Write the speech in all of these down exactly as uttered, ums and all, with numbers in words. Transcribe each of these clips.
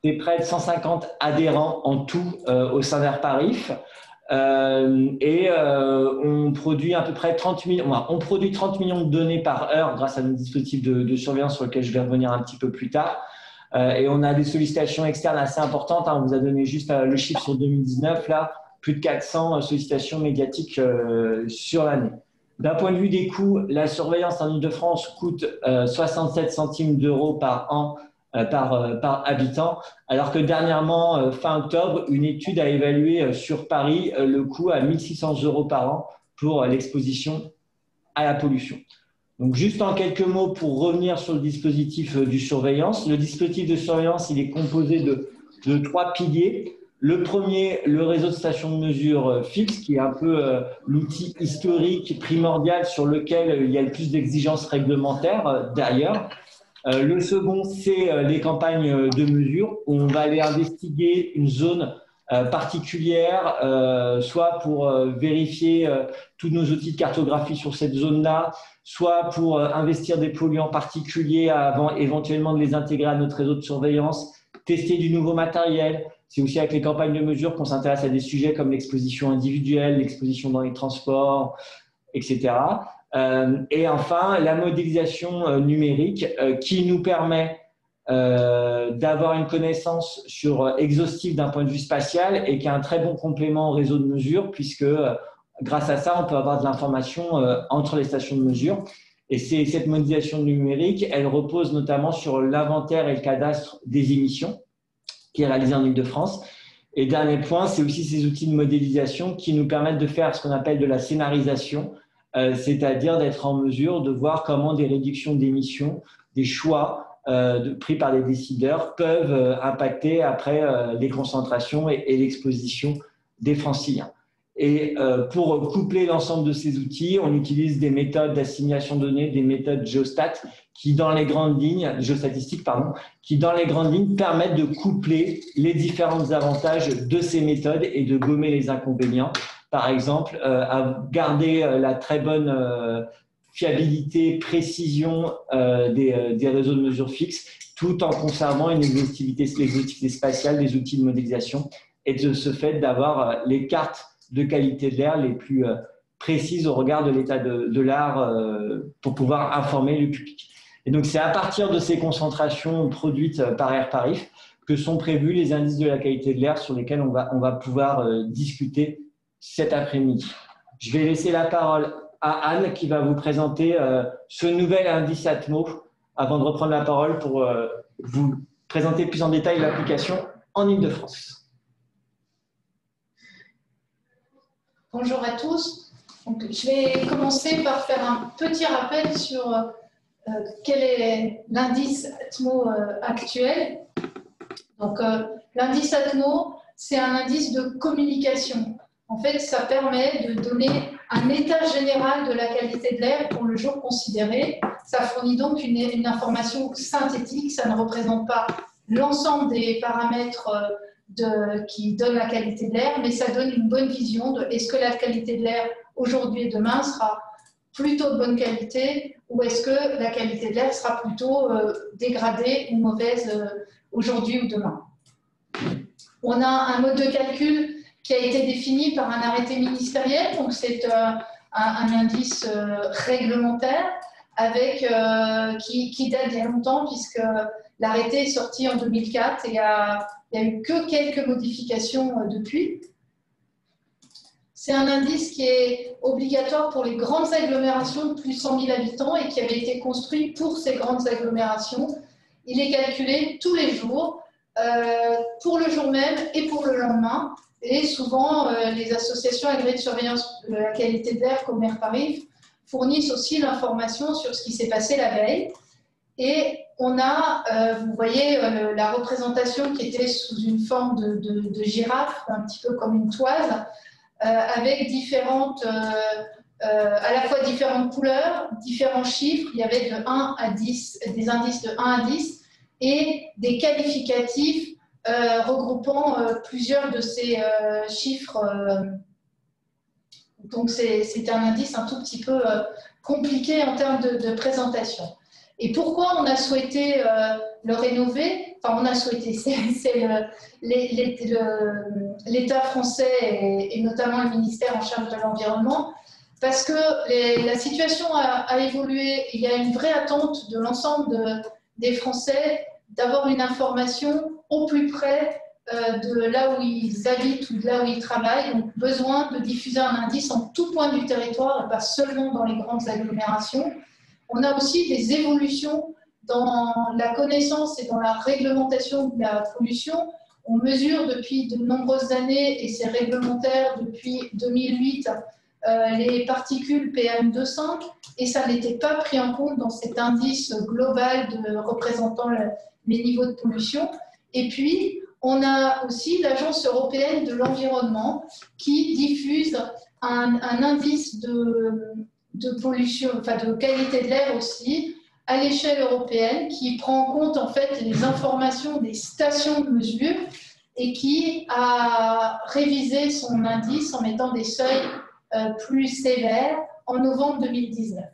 C'est près de cent cinquante adhérents en tout euh, au sein d'AirParif. Euh, et euh, on produit à peu près trente millions, on produit trente millions de données par heure grâce à nos dispositifs de, de surveillance sur lesquels je vais revenir un petit peu plus tard. Euh, et on a des sollicitations externes assez importantes. Hein. On vous a donné juste euh, le chiffre sur deux mille dix-neuf, là, plus de quatre cents sollicitations médiatiques euh, sur l'année. D'un point de vue des coûts, la surveillance en Île-de-France coûte euh, soixante-sept centimes d'euros par an euh, par, euh, par habitant, alors que dernièrement, euh, fin octobre, une étude a évalué euh, sur Paris euh, le coût à mille six cents euros par an pour euh, l'exposition à la pollution. Donc, juste en quelques mots pour revenir sur le dispositif euh, du surveillance. Le dispositif de surveillance, il est composé de, de trois piliers. Le premier, le réseau de stations de mesure euh, fixe, qui est un peu euh, l'outil historique primordial sur lequel euh, il y a le plus d'exigences réglementaires euh, d'ailleurs. Euh, le second, c'est euh, les campagnes de mesure où on va aller investiguer une zone euh, particulière, euh, soit pour euh, vérifier euh, tous nos outils de cartographie sur cette zone-là, soit pour euh, investir des polluants particuliers avant éventuellement de les intégrer à notre réseau de surveillance, tester du nouveau matériel. C'est aussi avec les campagnes de mesure qu'on s'intéresse à des sujets comme l'exposition individuelle, l'exposition dans les transports, et cetera. Euh, et enfin, la modélisation euh, numérique euh, qui nous permet euh, d'avoir une connaissance sur euh, exhaustive d'un point de vue spatial et qui est un très bon complément au réseau de mesure puisque euh, grâce à ça, on peut avoir de l'information euh, entre les stations de mesure. Et c'est, cette modélisation numérique, elle repose notamment sur l'inventaire et le cadastre des émissions qui est réalisé en Île-de-France. Et dernier point, c'est aussi ces outils de modélisation qui nous permettent de faire ce qu'on appelle de la scénarisation, euh, c'est-à-dire d'être en mesure de voir comment des réductions d'émissions, des choix euh, de, pris par les décideurs peuvent euh, impacter après euh, les concentrations et, et l'exposition des franciliens. Et euh, pour coupler l'ensemble de ces outils, on utilise des méthodes d'assimilation de données, des méthodes géostat qui dans les grandes lignes, géostatistiques pardon, qui dans les grandes lignes permettent de coupler les différents avantages de ces méthodes et de gommer les inconvénients. Par exemple, euh, à garder euh, la très bonne euh, fiabilité, précision euh, des, euh, des réseaux de mesure fixes, tout en conservant une exhaustivité, l'exhaustivité spatiale des outils de modélisation et de ce fait d'avoir euh, les cartes de qualité de l'air les plus euh, précises au regard de l'état de, de l'art euh, pour pouvoir informer le public. Et donc, c'est à partir de ces concentrations produites par AirParif que sont prévus les indices de la qualité de l'air sur lesquels on va, on va pouvoir euh, discuter cet après-midi. Je vais laisser la parole à Anne qui va vous présenter euh, ce nouvel indice Atmo avant de reprendre la parole pour euh, vous présenter plus en détail l'application en Île-de-France. Bonjour à tous. Donc, je vais commencer par faire un petit rappel sur euh, quel est l'indice Atmo euh, actuel. Donc, euh, l'indice Atmo, c'est un indice de communication. En fait, ça permet de donner un état général de la qualité de l'air pour le jour considéré. Ça fournit donc une, une information synthétique. Ça ne représente pas l'ensemble des paramètres euh, De, qui donne la qualité de l'air, mais ça donne une bonne vision de est-ce que la qualité de l'air aujourd'hui et demain sera plutôt de bonne qualité ou est-ce que la qualité de l'air sera plutôt euh, dégradée ou mauvaise euh, aujourd'hui ou demain. On a un mode de calcul qui a été défini par un arrêté ministériel, donc c'est euh, un, un indice euh, réglementaire avec, euh, qui, qui date d'il y a longtemps puisque l'arrêté est sorti en deux mille quatre et a Il n'y a eu que quelques modifications depuis. C'est un indice qui est obligatoire pour les grandes agglomérations de plus de cent mille habitants et qui avait été construit pour ces grandes agglomérations. Il est calculé tous les jours, euh, pour le jour même et pour le lendemain. Et souvent, euh, les associations agréées de surveillance de la qualité de l'air comme AirParif fournissent aussi l'information sur ce qui s'est passé la veille. Et on a, euh, vous voyez, euh, la représentation qui était sous une forme de, de, de girafe, un petit peu comme une toise, euh, avec différentes, euh, euh, à la fois différentes couleurs, différents chiffres. Il y avait de un à dix, des indices de un à dix et des qualificatifs euh, regroupant euh, plusieurs de ces euh, chiffres. Euh, donc, c'est un indice un tout petit peu euh, compliqué en termes de, de présentation. Et pourquoi on a souhaité euh, le rénover? enfin on a souhaité, c'est l'État français et, et notamment le ministère en charge de l'environnement, parce que les, la situation a, a évolué. Il y a une vraie attente de l'ensemble de, des Français d'avoir une information au plus près euh, de là où ils habitent ou de là où ils travaillent. Donc besoin de diffuser un indice en tout point du territoire et pas seulement dans les grandes agglomérations. On a aussi des évolutions dans la connaissance et dans la réglementation de la pollution. On mesure depuis de nombreuses années, et c'est réglementaire depuis deux mille huit, euh, les particules P M deux virgule cinq, et ça n'était pas pris en compte dans cet indice global de, représentant le, les niveaux de pollution. Et puis, on a aussi l'Agence européenne de l'environnement qui diffuse un, un indice de, de pollution, enfin de qualité de l'air aussi, à l'échelle européenne, qui prend en compte en fait les informations des stations de mesure et qui a révisé son indice en mettant des seuils euh, plus sévères en novembre deux mille dix-neuf.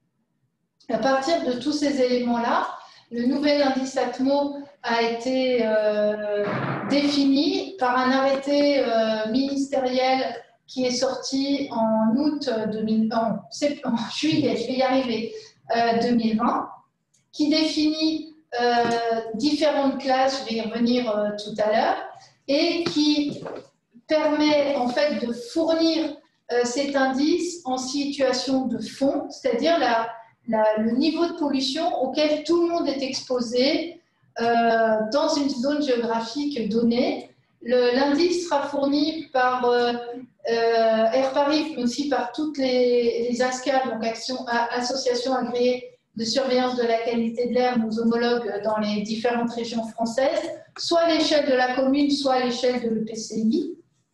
À partir de tous ces éléments-là, le nouvel indice ATMO a été euh, défini par un arrêté euh, ministériel qui est sorti en août deux mille vingt, en, en juillet, je vais y arriver, euh, deux mille vingt, qui définit euh, différentes classes, je vais y revenir euh, tout à l'heure, et qui permet en fait de fournir euh, cet indice en situation de fond, c'est-à-dire la, la, le niveau de pollution auquel tout le monde est exposé euh, dans une zone géographique donnée. L'indice sera fourni par euh, euh, Air Paris, mais aussi par toutes les, les A S C A, donc action, associations agréées de surveillance de la qualité de l'air, nos homologues dans les différentes régions françaises, soit à l'échelle de la commune, soit à l'échelle de l'E P C I,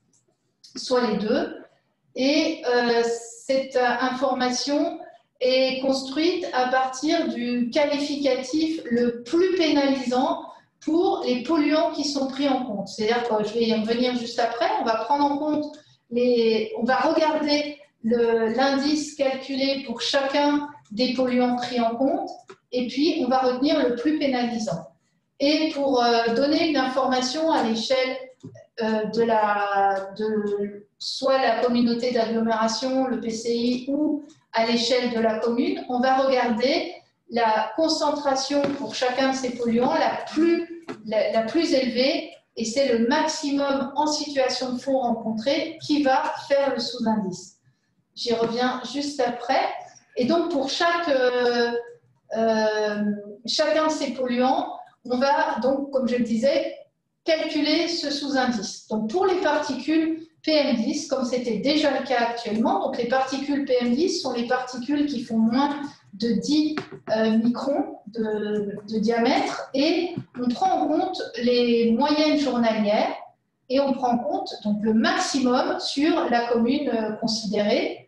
soit les deux. Et euh, cette information est construite à partir du qualificatif le plus pénalisant pour les polluants qui sont pris en compte. C'est-à-dire que je vais y revenir juste après, on va prendre en compte, les, on va regarder l'indice calculé pour chacun des polluants pris en compte, et puis on va retenir le plus pénalisant. Et pour euh, donner une information à l'échelle euh, de la, de soit la communauté d'agglomération, le P C I, ou à l'échelle de la commune, on va regarder la concentration pour chacun de ces polluants la plus, la, la plus élevée, et c'est le maximum en situation de fond rencontré qui va faire le sous-indice. J'y reviens juste après. Et donc, pour chaque, euh, euh, chacun de ces polluants, on va donc, comme je le disais, calculer ce sous-indice. Donc, pour les particules P M dix, comme c'était déjà le cas actuellement, donc les particules P M dix sont les particules qui font moins de dix euh, microns de, de diamètre, et on prend en compte les moyennes journalières et on prend en compte donc, le maximum sur la commune euh, considérée.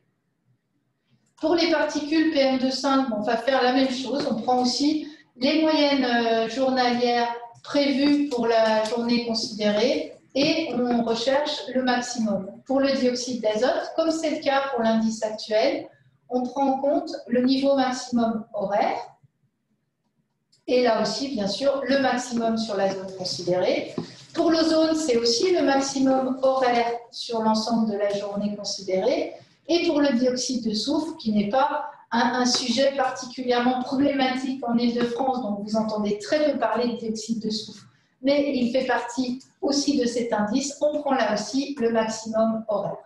Pour les particules P M deux virgule cinq, on va faire la même chose. On prend aussi les moyennes euh, journalières prévues pour la journée considérée et on recherche le maximum. Pour le dioxyde d'azote, comme c'est le cas pour l'indice actuel, on prend en compte le niveau maximum horaire et là aussi, bien sûr, le maximum sur la zone considérée. Pour l'ozone, c'est aussi le maximum horaire sur l'ensemble de la journée considérée. Et pour le dioxyde de soufre, qui n'est pas un, un sujet particulièrement problématique en Île-de-France, donc vous entendez très peu parler de dioxyde de soufre, mais il fait partie aussi de cet indice, on prend là aussi le maximum horaire.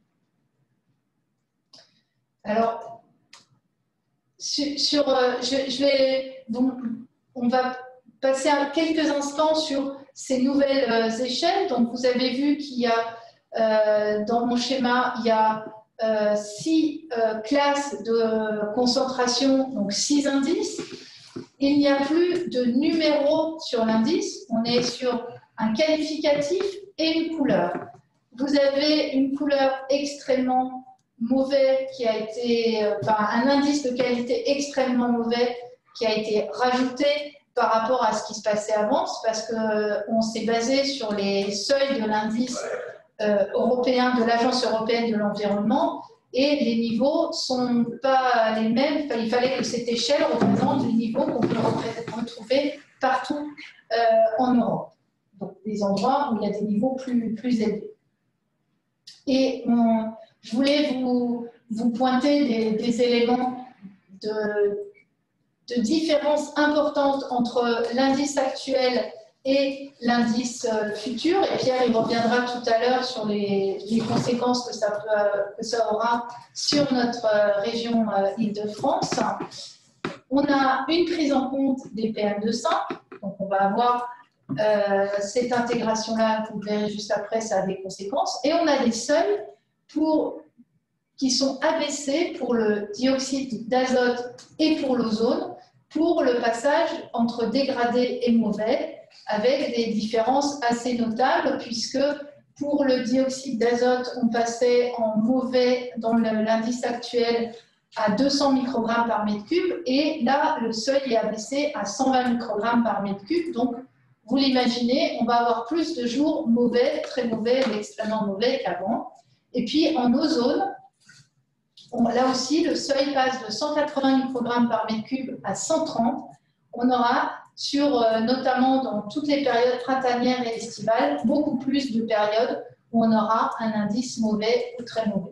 Alors, sur, sur je, je vais, donc, on va passer à quelques instants sur ces nouvelles euh, échelles. Donc, vous avez vu qu'il y a, euh, dans mon schéma, il y a Euh, six euh, classes de concentration, donc six indices. Il n'y a plus de numéro sur l'indice, on est sur un qualificatif et une couleur. Vous avez une couleur extrêmement mauvais qui a été, enfin un indice de qualité extrêmement mauvais qui a été rajouté par rapport à ce qui se passait avant, parce qu'on s'est basé sur les seuils de l'indice Euh, européen de l'Agence européenne de l'environnement, et les niveaux ne sont pas les mêmes. Enfin, il fallait que cette échelle représente les niveaux qu'on peut retrouver partout euh, en Europe. Donc des endroits où il y a des niveaux plus, plus élevés. Et on, je voulais vous, vous pointer des, des éléments de, de différence importante entre l'indice actuel et l'indice futur. Et Pierre, il reviendra tout à l'heure sur les, les conséquences que ça, peut, que ça aura sur notre région Île-de-France. On a une prise en compte des P M deux virgule cinq. Donc, on va avoir euh, cette intégration-là, vous verrez juste après, ça a des conséquences. Et on a des seuils pour, qui sont abaissés pour le dioxyde d'azote et pour l'ozone, pour le passage entre dégradé et mauvais, avec des différences assez notables, puisque pour le dioxyde d'azote, on passait en mauvais dans l'indice actuel à deux cents microgrammes par mètre cube, et là, le seuil est abaissé à cent vingt microgrammes par mètre cube. Donc, vous l'imaginez, on va avoir plus de jours mauvais, très mauvais ou extrêmement mauvais qu'avant. Et puis, en ozone, on, là aussi, le seuil passe de cent quatre-vingts microgrammes par mètre cube à cent trente. On aura, sur, euh, notamment dans toutes les périodes printanières et estivales, beaucoup plus de périodes où on aura un indice mauvais ou très mauvais.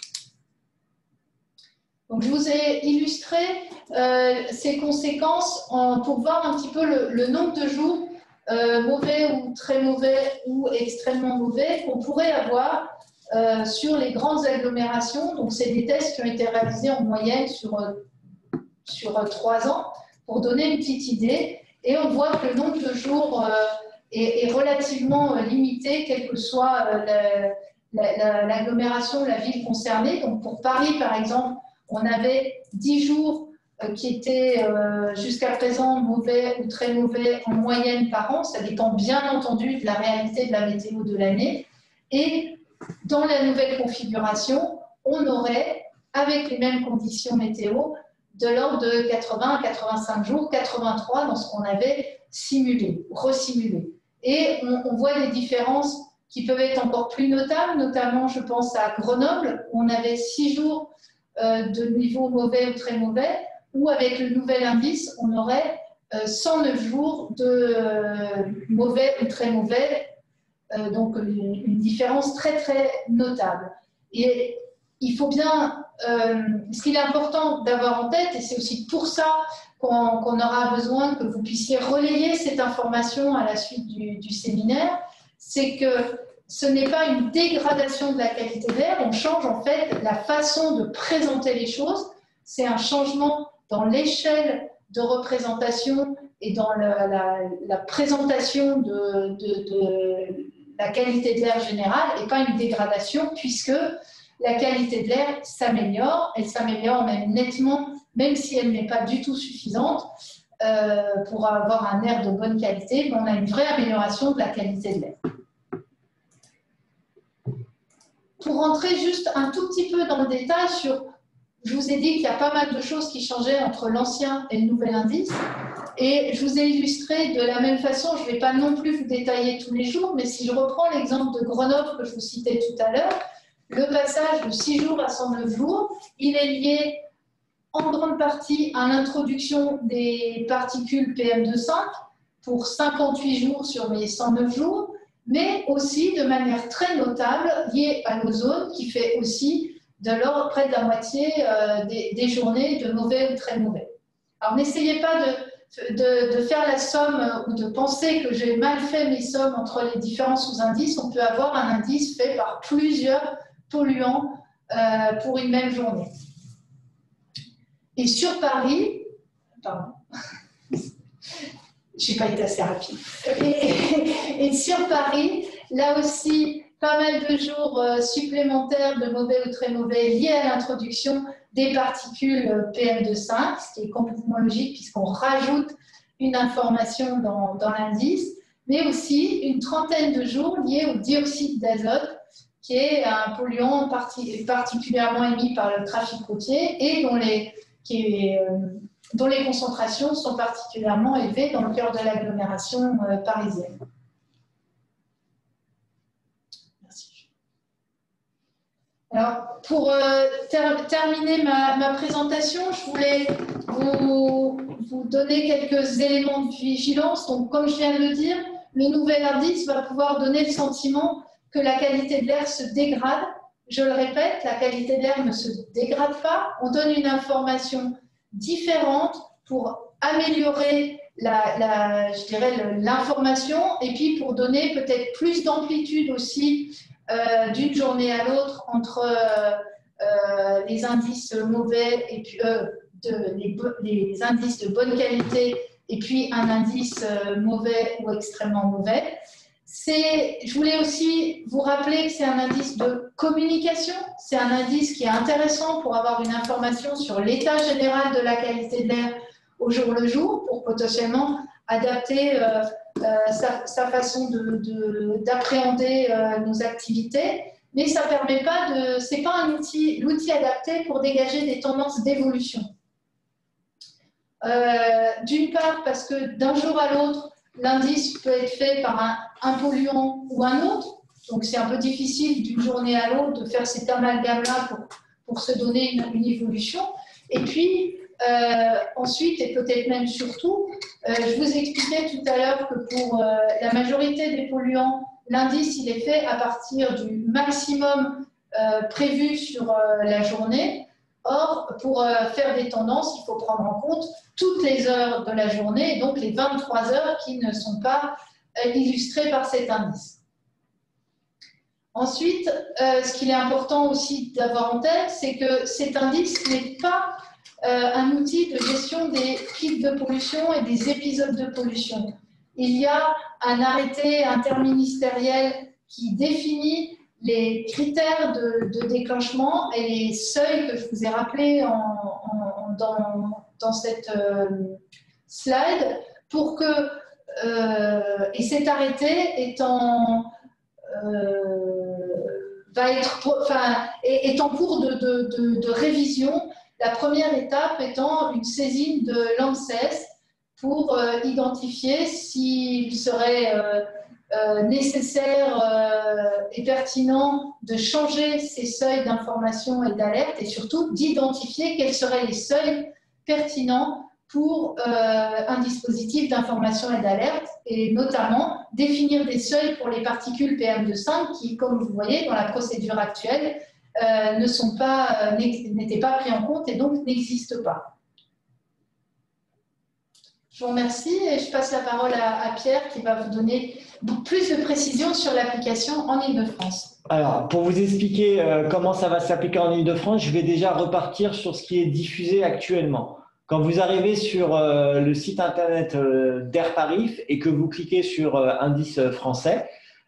Donc, je vous ai illustré euh, ces conséquences en, pour voir un petit peu le, le nombre de jours euh, mauvais ou très mauvais ou extrêmement mauvais qu'on pourrait avoir euh, sur les grandes agglomérations. Donc, c'est des tests qui ont été réalisés en moyenne sur, euh, sur euh, trois ans pour donner une petite idée. Et on voit que le nombre de jours euh, est, est relativement euh, limité, quelle que soit euh, l'agglomération, la, la, la ville concernée. Donc, pour Paris, par exemple, on avait dix jours euh, qui étaient euh, jusqu'à présent mauvais ou très mauvais en moyenne par an. Ça dépend bien entendu de la réalité de la météo de l'année. Et dans la nouvelle configuration, on aurait, avec les mêmes conditions météo, de l'ordre de quatre-vingts à quatre-vingt-cinq jours, quatre-vingt-trois dans ce qu'on avait simulé, resimulé. Et on, on voit des différences qui peuvent être encore plus notables, notamment, je pense à Grenoble, où on avait six jours de niveau mauvais ou très mauvais, ou avec le nouvel indice, on aurait cent neuf jours de mauvais ou très mauvais, donc une différence très très notable. Et il faut bien, euh, ce qu'il est important d'avoir en tête, et c'est aussi pour ça qu'on qu'on aura besoin que vous puissiez relayer cette information à la suite du, du séminaire, c'est que ce n'est pas une dégradation de la qualité de l'air, on change en fait la façon de présenter les choses. C'est un changement dans l'échelle de représentation et dans le, la, la présentation de, de, de la qualité de l'air générale et pas une dégradation puisque la qualité de l'air s'améliore. Elle s'améliore même nettement, même si elle n'est pas du tout suffisante euh, pour avoir un air de bonne qualité. Mais on a une vraie amélioration de la qualité de l'air. Pour rentrer juste un tout petit peu dans le détail sur, je vous ai dit qu'il y a pas mal de choses qui changeaient entre l'ancien et le nouvel indice. Et je vous ai illustré de la même façon, je ne vais pas non plus vous détailler tous les jours, mais si je reprends l'exemple de Grenoble que je vous citais tout à l'heure, le passage de six jours à cent neuf jours, il est lié en grande partie à l'introduction des particules P M deux virgule cinq pour cinquante-huit jours sur les cent neuf jours, mais aussi de manière très notable liée à l'ozone qui fait aussi de l'ordre près de la moitié euh, des, des journées de mauvais ou très mauvais. Alors n'essayez pas de, de, de faire la somme euh, ou de penser que j'ai mal fait mes sommes entre les différents sous-indices. On peut avoir un indice fait par plusieurs polluants euh, pour une même journée. Et sur Paris, pardon, je n'ai pas été assez rapide. Et, et sur Paris, là aussi, pas mal de jours euh, supplémentaires de mauvais ou très mauvais liés à l'introduction des particules P M deux virgule cinq, ce qui est complètement logique puisqu'on rajoute une information dans, dans l'indice, mais aussi une trentaine de jours liés au dioxyde d'azote, qui est un polluant parti, particulièrement émis par le trafic routier et dont les, qui est, euh, dont les concentrations sont particulièrement élevées dans le cœur de l'agglomération euh, parisienne. Merci. Alors, pour euh, ter terminer ma, ma présentation, je voulais vous, vous donner quelques éléments de vigilance. Donc, comme je viens de le dire, le nouvel indice va pouvoir donner le sentiment que la qualité de l'air se dégrade. Je le répète, la qualité de l'air ne se dégrade pas. On donne une information différente pour améliorer la, la, je dirais l'information et puis pour donner peut-être plus d'amplitude aussi euh, d'une journée à l'autre entre euh, euh, les indices mauvais et puis euh, de, les, les indices de bonne qualité et puis un indice euh, mauvais ou extrêmement mauvais. Je voulais aussi vous rappeler que c'est un indice de communication, c'est un indice qui est intéressant pour avoir une information sur l'état général de la qualité de l'air au jour le jour, pour potentiellement adapter euh, euh, sa, sa façon d'appréhender euh, nos activités. Mais ça ne permet pas de, c'est pas un outil, l'outil adapté pour dégager des tendances d'évolution. Euh, D'une part, parce que d'un jour à l'autre, l'indice peut être fait par un, un polluant ou un autre. Donc, c'est un peu difficile d'une journée à l'autre de faire cet amalgame-là pour, pour se donner une, une évolution. Et puis, euh, ensuite, et peut-être même surtout, euh, je vous expliquais tout à l'heure que pour euh, la majorité des polluants, l'indice, il est fait à partir du maximum euh, prévu sur euh, la journée. Or, pour euh, faire des tendances, il faut prendre en compte toutes les heures de la journée, et donc les vingt-trois heures qui ne sont pas euh, illustrées par cet indice. Ensuite, euh, ce qu'il est important aussi d'avoir en tête, c'est que cet indice n'est pas euh, un outil de gestion des pics de pollution et des épisodes de pollution. Il y a un arrêté interministériel qui définit les critères de, de déclenchement et les seuils que je vous ai rappelés en, en, dans, dans cette euh, slide pour que, euh, et cet arrêté est en, euh, va être, enfin, est, est en cours de, de, de, de révision. La première étape étant une saisine de l'ANSES pour euh, identifier s'il serait euh, Euh, nécessaire euh, et pertinent de changer ces seuils d'information et d'alerte et surtout d'identifier quels seraient les seuils pertinents pour euh, un dispositif d'information et d'alerte et notamment définir des seuils pour les particules P M deux virgule cinq qui, comme vous voyez, dans la procédure actuelle, euh, ne sont pas, euh, n'étaient pas pris en compte et donc n'existent pas. Je vous remercie et je passe la parole à, à Pierre qui va vous donner plus de précisions sur l'application en Île-de-France. Alors, pour vous expliquer euh, comment ça va s'appliquer en Île-de-France, je vais déjà repartir sur ce qui est diffusé actuellement. Quand vous arrivez sur euh, le site internet euh, d'AirParif et que vous cliquez sur euh, indice français,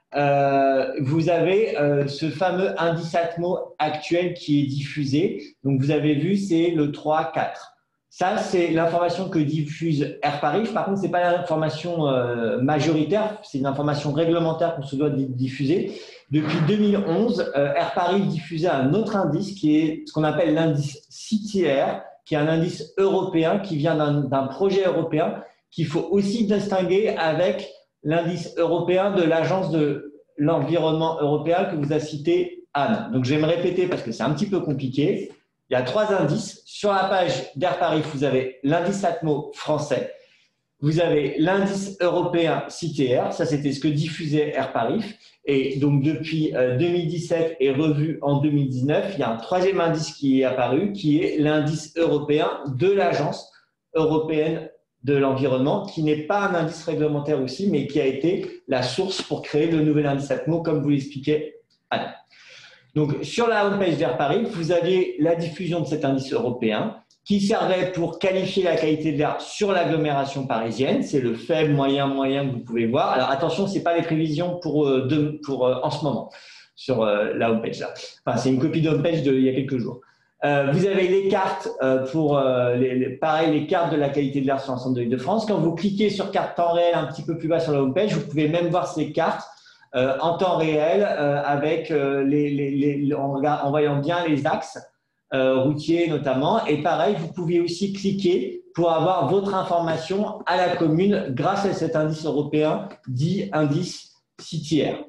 euh, vous avez euh, ce fameux indice Atmo actuel qui est diffusé. Donc, vous avez vu, c'est le trois quatre. Ça, c'est l'information que diffuse AirParif. Par contre, ce n'est pas l'information euh, majoritaire, c'est une information réglementaire qu'on se doit diffuser. Depuis deux mille onze, euh, AirParif diffusait un autre indice qui est ce qu'on appelle l'indice C T R, qui est un indice européen qui vient d'un projet européen qu'il faut aussi distinguer avec l'indice européen de l'Agence de l'environnement européen que vous a cité Anne. Donc, je vais me répéter parce que c'est un petit peu compliqué. Il y a trois indices. Sur la page d'AirParif, vous avez l'indice Atmo français, vous avez l'indice européen C T R, ça c'était ce que diffusait AirParif, et donc depuis euh, deux mille dix-sept et revu en deux mille dix-neuf, il y a un troisième indice qui est apparu, qui est l'indice européen de l'Agence européenne de l'environnement, qui n'est pas un indice réglementaire aussi, mais qui a été la source pour créer le nouvel indice Atmo, comme vous l'expliquait Anne. Donc, sur la homepage d'AirParif, vous aviez la diffusion de cet indice européen qui servait pour qualifier la qualité de l'air sur l'agglomération parisienne. C'est le faible, moyen, moyen que vous pouvez voir. Alors, attention, ce n'est pas les prévisions pour, euh, de, pour euh, en ce moment sur euh, la homepage là. Enfin, c'est une copie de homepage d'il y a quelques jours. Euh, vous avez les cartes euh, pour, euh, les, les, pareil, les cartes de la qualité de l'air sur l'ensemble de l'Île-de-France. Quand vous cliquez sur carte temps réel un petit peu plus bas sur la homepage, vous pouvez même voir ces cartes Euh, en temps réel euh, avec euh, les, les, les, en, en voyant bien les axes euh, routiers notamment. Et pareil, vous pouvez aussi cliquer pour avoir votre information à la commune grâce à cet indice européen dit indice C T R.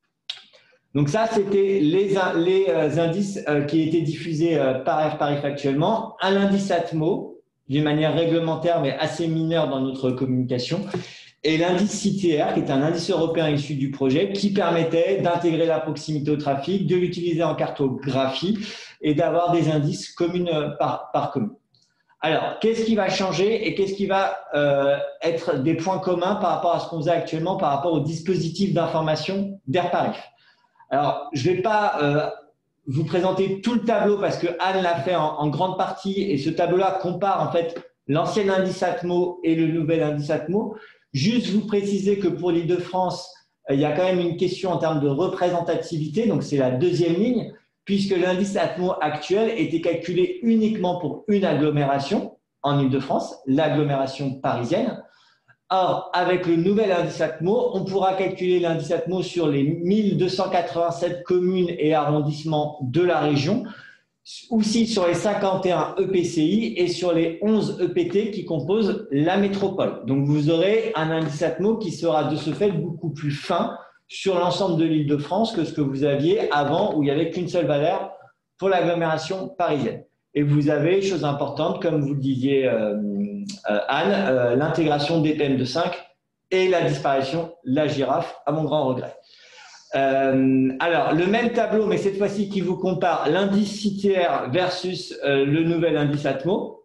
Donc ça, c'était les, les euh, indices euh, qui étaient diffusés euh, par AirParif actuellement. Un indice Atmo, d'une manière réglementaire, mais assez mineure dans notre communication. Et l'indice C T R, qui est un indice européen issu du projet, qui permettait d'intégrer la proximité au trafic, de l'utiliser en cartographie et d'avoir des indices communes par, par commune. Alors, qu'est-ce qui va changer et qu'est-ce qui va euh, être des points communs par rapport à ce qu'on faisait actuellement, par rapport au dispositif d'information d'AirParif? Alors, je ne vais pas euh, vous présenter tout le tableau parce que Anne l'a fait en, en grande partie et ce tableau-là compare en fait l'ancien indice Atmo et le nouvel indice Atmo. Juste vous préciser que pour l'Île-de-France, euh, il y a quand même une question en termes de représentativité, donc c'est la deuxième ligne, puisque l'indice Atmo actuel était calculé uniquement pour une agglomération en Île-de-France, l'agglomération parisienne. Or, avec le nouvel indice Atmo, on pourra calculer l'indice Atmo sur les mille deux cent quatre-vingt-sept communes et arrondissements de la région, aussi sur les cinquante et un E P C I et sur les onze E P T qui composent la métropole. Donc, vous aurez un indice Atmo qui sera de ce fait beaucoup plus fin sur l'ensemble de l'Île-de-France que ce que vous aviez avant où il n'y avait qu'une seule valeur pour l'agglomération parisienne. Et vous avez, chose importante, comme vous le disiez euh, euh, Anne, euh, l'intégration des P M deux point cinq et la disparition de la girafe, à mon grand regret. Euh, alors, le même tableau, mais cette fois-ci qui vous compare l'indice C T R versus euh, le nouvel indice Atmo.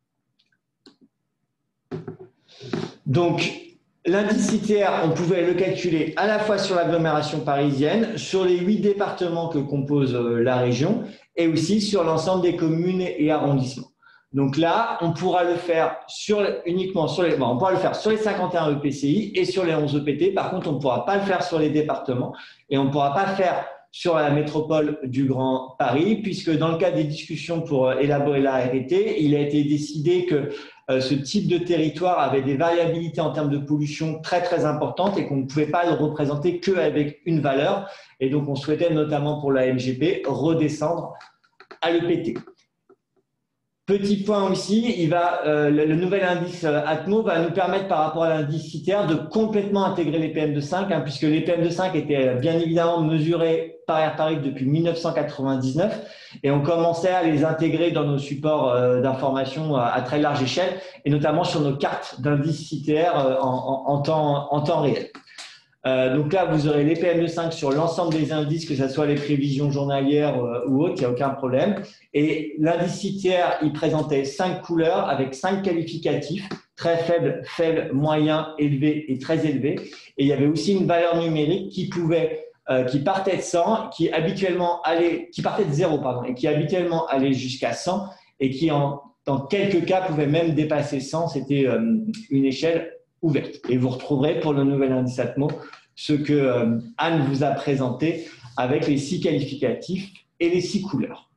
Donc, l'indice C T R, on pouvait le calculer à la fois sur l'agglomération parisienne, sur les huit départements que compose euh, la région et aussi sur l'ensemble des communes et arrondissements. Donc là, on pourra le faire sur, uniquement sur les, bon, on pourra le faire sur les cinquante et un E P C I et sur les onze E P T. Par contre, on ne pourra pas le faire sur les départements et on ne pourra pas faire sur la métropole du Grand Paris, puisque dans le cadre des discussions pour élaborer la R T, il a été décidé que euh, ce type de territoire avait des variabilités en termes de pollution très très importantes et qu'on ne pouvait pas le représenter qu'avec une valeur. Et donc, on souhaitait notamment pour la M G P redescendre à l'E P T. Petit point aussi, il va, euh, le, le nouvel indice euh, Atmo va nous permettre par rapport à l'indice C T R de complètement intégrer les P M deux point cinq, hein, puisque les P M deux point cinq étaient bien évidemment mesurés par AirParif depuis mille neuf cent quatre-vingt-dix-neuf et on commençait à les intégrer dans nos supports euh, d'information à, à très large échelle et notamment sur nos cartes d'indice C T R euh, en, en, en, temps, en temps réel. Euh, donc là, vous aurez les P M deux point cinq sur l'ensemble des indices, que ce soit les prévisions journalières euh, ou autres, il n'y a aucun problème. Et l'indice C T R, il présentait cinq couleurs avec cinq qualificatifs, très faible, faible, moyen, élevé et très élevé. Et il y avait aussi une valeur numérique qui pouvait, euh, qui partait de cent, qui habituellement allait, qui partait de zéro, pardon, et qui habituellement allait jusqu'à cent et qui en, dans quelques cas pouvait même dépasser cent. C'était euh, une échelle ouverte. Et vous retrouverez pour le nouvel indice Atmo ce que euh, Anne vous a présenté avec les six qualificatifs et les six couleurs.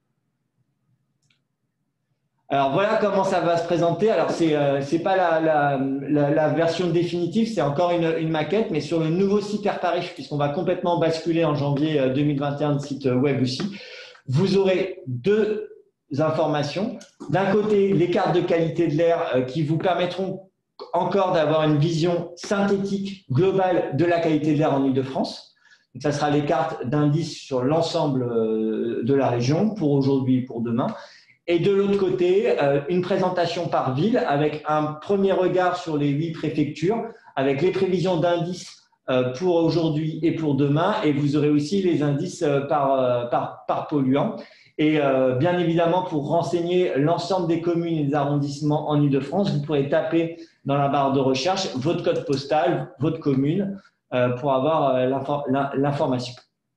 Alors voilà comment ça va se présenter. Alors c'est euh, c'est pas la, la, la, la version définitive, c'est encore une, une maquette, mais sur le nouveau site AirParif, puisqu'on va complètement basculer en janvier deux mille vingt et un de site web aussi, vous aurez deux informations. D'un côté, les cartes de qualité de l'air euh, qui vous permettront encore d'avoir une vision synthétique globale de la qualité de l'air en Île-de-France. Ça sera les cartes d'indices sur l'ensemble de la région pour aujourd'hui et pour demain. Et de l'autre côté, une présentation par ville avec un premier regard sur les huit préfectures, avec les prévisions d'indices pour aujourd'hui et pour demain. Et vous aurez aussi les indices par, par, par polluant. Et euh, bien évidemment, pour renseigner l'ensemble des communes et des arrondissements en Île-de-France, vous pourrez taper dans la barre de recherche votre code postal, votre commune, euh, pour avoir euh, l'information.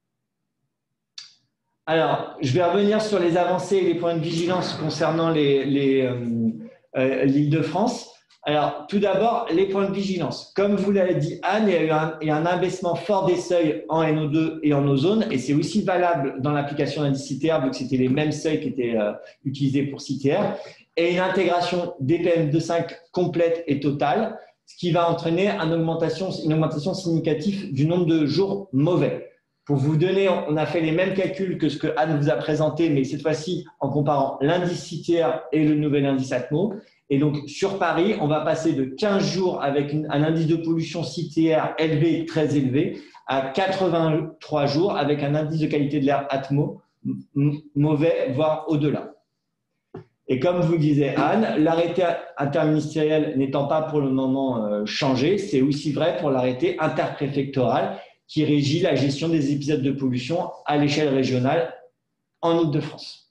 Alors, je vais revenir sur les avancées et les points de vigilance concernant l'Île-de-France. Euh, euh, Alors, tout d'abord, les points de vigilance. Comme vous l'avez dit, Anne, il y a eu un, il y a un abaissement fort des seuils en N O deux et en ozone, et c'est aussi valable dans l'application d'indice C T R, vu que c'était les mêmes seuils qui étaient euh, utilisés pour C T R, et une intégration des P M deux point cinq complète et totale, ce qui va entraîner une augmentation, une augmentation significative du nombre de jours mauvais. Pour vous donner, on a fait les mêmes calculs que ce que Anne vous a présenté, mais cette fois-ci en comparant l'indice C T R et le nouvel indice Atmo. Et donc, sur Paris, on va passer de quinze jours avec une, un indice de pollution C T R élevé, très élevé, à quatre-vingt-trois jours avec un indice de qualité de l'air Atmo mauvais, voire au-delà. Et comme vous le disait Anne, l'arrêté interministériel n'étant pas pour le moment euh, changé, c'est aussi vrai pour l'arrêté interpréfectoral qui régit la gestion des épisodes de pollution à l'échelle régionale en Île-de-France.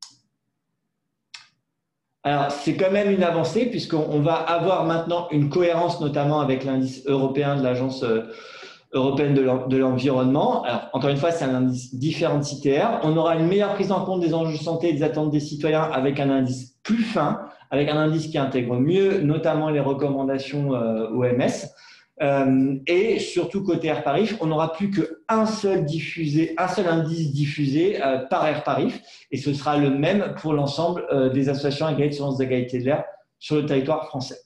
Alors, c'est quand même une avancée puisqu'on va avoir maintenant une cohérence, notamment avec l'indice européen de l'Agence européenne de l'environnement. Alors, encore une fois, c'est un indice différencitaire. On aura une meilleure prise en compte des enjeux de santé et des attentes des citoyens avec un indice plus fin, avec un indice qui intègre mieux, notamment les recommandations euh, O M S. Euh, et surtout, côté Air Parif, on n'aura plus qu'un seul diffusé, un seul indice diffusé euh, par Air Parif, et ce sera le même pour l'ensemble euh, des associations agréées de surveillance de la qualité de l'air sur le territoire français.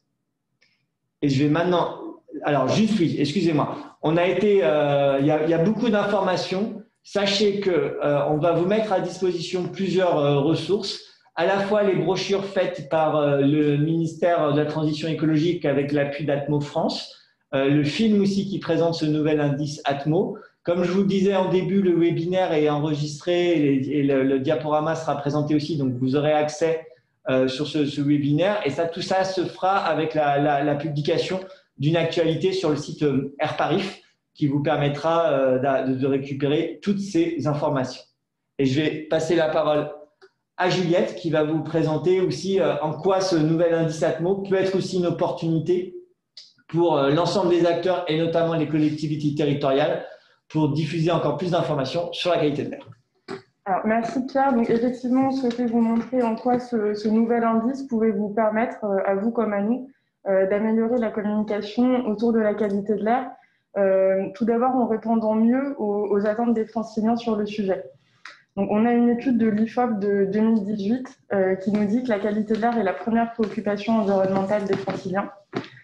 Et je vais maintenant, alors juste oui, excusez-moi, on a été, euh, il y a, il y a beaucoup d'informations. Sachez que euh, on va vous mettre à disposition plusieurs euh, ressources, à la fois les brochures faites par euh, le ministère de la Transition écologique avec l'appui d'Atmo France. Euh, le film aussi qui présente ce nouvel indice Atmo. Comme je vous le disais en début, le webinaire est enregistré et, et le, le diaporama sera présenté aussi, donc vous aurez accès euh, sur ce, ce webinaire. Et ça, tout ça se fera avec la, la, la publication d'une actualité sur le site euh, Air Parif qui vous permettra euh, de, de récupérer toutes ces informations. Et je vais passer la parole à Juliette qui va vous présenter aussi euh, en quoi ce nouvel indice Atmo peut être aussi une opportunité pour l'ensemble des acteurs et notamment les collectivités territoriales pour diffuser encore plus d'informations sur la qualité de l'air. Alors, merci Pierre. Donc, effectivement, on souhaitait vous montrer en quoi ce, ce nouvel indice pouvait vous permettre, à vous comme à nous, euh, d'améliorer la communication autour de la qualité de l'air. Euh, tout d'abord, en répondant mieux aux, aux attentes des Franciliens sur le sujet. Donc, on a une étude de l'I F O P de deux mille dix-huit euh, qui nous dit que la qualité de l'air est la première préoccupation environnementale des Franciliens,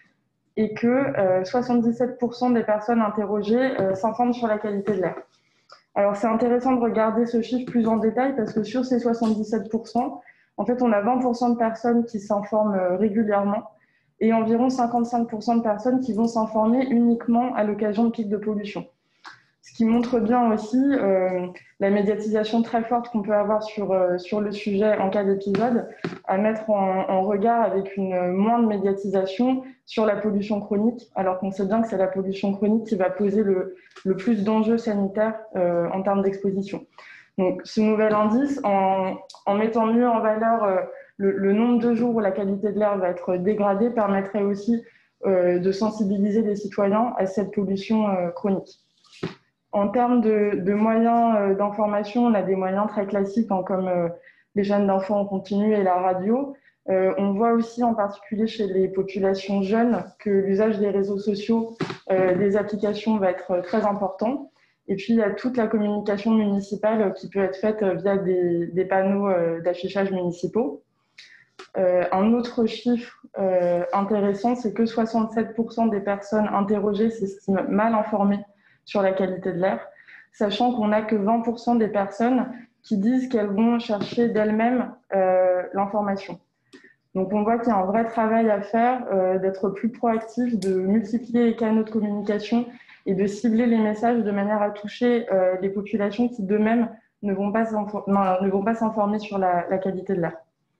et que euh, soixante-dix-sept pour cent des personnes interrogées euh, s'informent sur la qualité de l'air. Alors, c'est intéressant de regarder ce chiffre plus en détail parce que sur ces soixante-dix-sept pour cent, en fait, on a vingt pour cent de personnes qui s'informent euh, régulièrement et environ cinquante-cinq pour cent de personnes qui vont s'informer uniquement à l'occasion de pics de pollution. Ce qui montre bien aussi euh, la médiatisation très forte qu'on peut avoir sur, euh, sur le sujet en cas d'épisode, à mettre en, en regard avec une moindre médiatisation sur la pollution chronique, alors qu'on sait bien que c'est la pollution chronique qui va poser le, le plus d'enjeux sanitaires euh, en termes d'exposition. Donc ce nouvel indice, en, en mettant mieux en valeur euh, le, le nombre de jours où la qualité de l'air va être dégradée, permettrait aussi euh, de sensibiliser les citoyens à cette pollution euh, chronique. En termes de, de moyens euh, d'information, on a des moyens très classiques hein, comme euh, les chaînes d'infos en continu et la radio. Euh, on voit aussi en particulier chez les populations jeunes que l'usage des réseaux sociaux, euh, des applications va être très important. Et puis il y a toute la communication municipale qui peut être faite via des, des panneaux euh, d'affichage municipaux. Euh, un autre chiffre euh, intéressant, c'est que soixante-sept pour cent des personnes interrogées s'estiment mal informées sur la qualité de l'air, sachant qu'on n'a que vingt pour cent des personnes qui disent qu'elles vont chercher d'elles-mêmes euh, l'information. Donc on voit qu'il y a un vrai travail à faire, euh, d'être plus proactif, de multiplier les canaux de communication et de cibler les messages de manière à toucher euh, les populations qui d'eux-mêmes ne vont pas s'informer sur la, la qualité de l'air.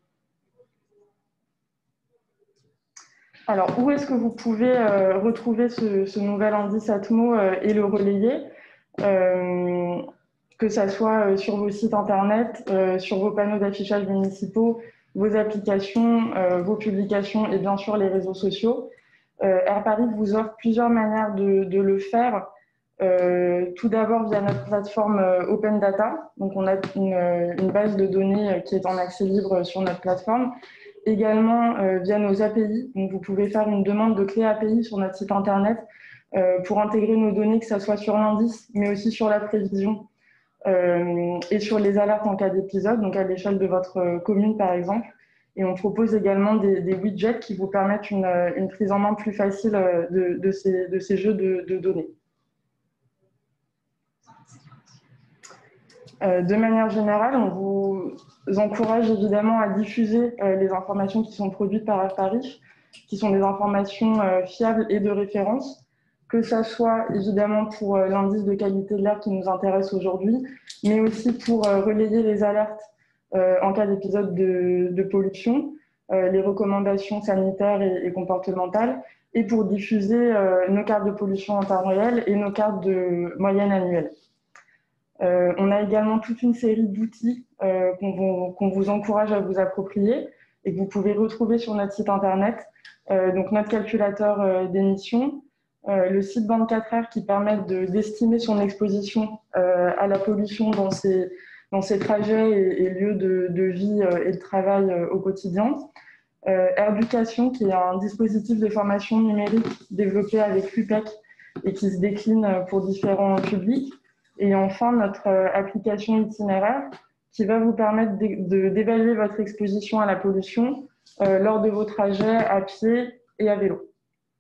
Alors, où est-ce que vous pouvez euh, retrouver ce, ce nouvel indice Atmo euh, et le relayer, euh, que ça soit euh, sur vos sites internet, euh, sur vos panneaux d'affichage municipaux, vos applications, euh, vos publications et bien sûr les réseaux sociaux. Euh, Air Parif vous offre plusieurs manières de, de le faire. Euh, tout d'abord via notre plateforme euh, Open Data. Donc, on a une, une base de données euh, qui est en accès libre sur notre plateforme. Également euh, via nos A P I. Donc, vous pouvez faire une demande de clé A P I sur notre site internet euh, pour intégrer nos données, que ce soit sur l'indice, mais aussi sur la prévision euh, et sur les alertes en cas d'épisode, donc à l'échelle de votre commune par exemple. Et on propose également des, des widgets qui vous permettent une, une prise en main plus facile de, de, ces, de ces jeux de, de données. Euh, de manière générale, on vous encourage évidemment à diffuser euh, les informations qui sont produites par Air Parif, qui sont des informations euh, fiables et de référence, que ça soit évidemment pour euh, l'indice de qualité de l'air qui nous intéresse aujourd'hui, mais aussi pour euh, relayer les alertes euh, en cas d'épisode de, de pollution, euh, les recommandations sanitaires et, et comportementales, et pour diffuser euh, nos cartes de pollution en temps réel et nos cartes de moyenne annuelle. Euh, on a également toute une série d'outils euh, qu'on vous, qu'on vous encourage à vous approprier et que vous pouvez retrouver sur notre site internet. Euh, donc notre calculateur euh, d'émissions, euh, le site vingt-quatre heures qui permet de, d'estimer son exposition euh, à la pollution dans ses, dans ses trajets et, et lieux de, de vie euh, et de travail euh, au quotidien. Euh, Airducation, qui est un dispositif de formation numérique développé avec l'U P E C et qui se décline pour différents publics. Et enfin, notre euh, application itinéraire qui va vous permettre de, de, d'évaluer votre exposition à la pollution euh, lors de vos trajets à pied et à vélo.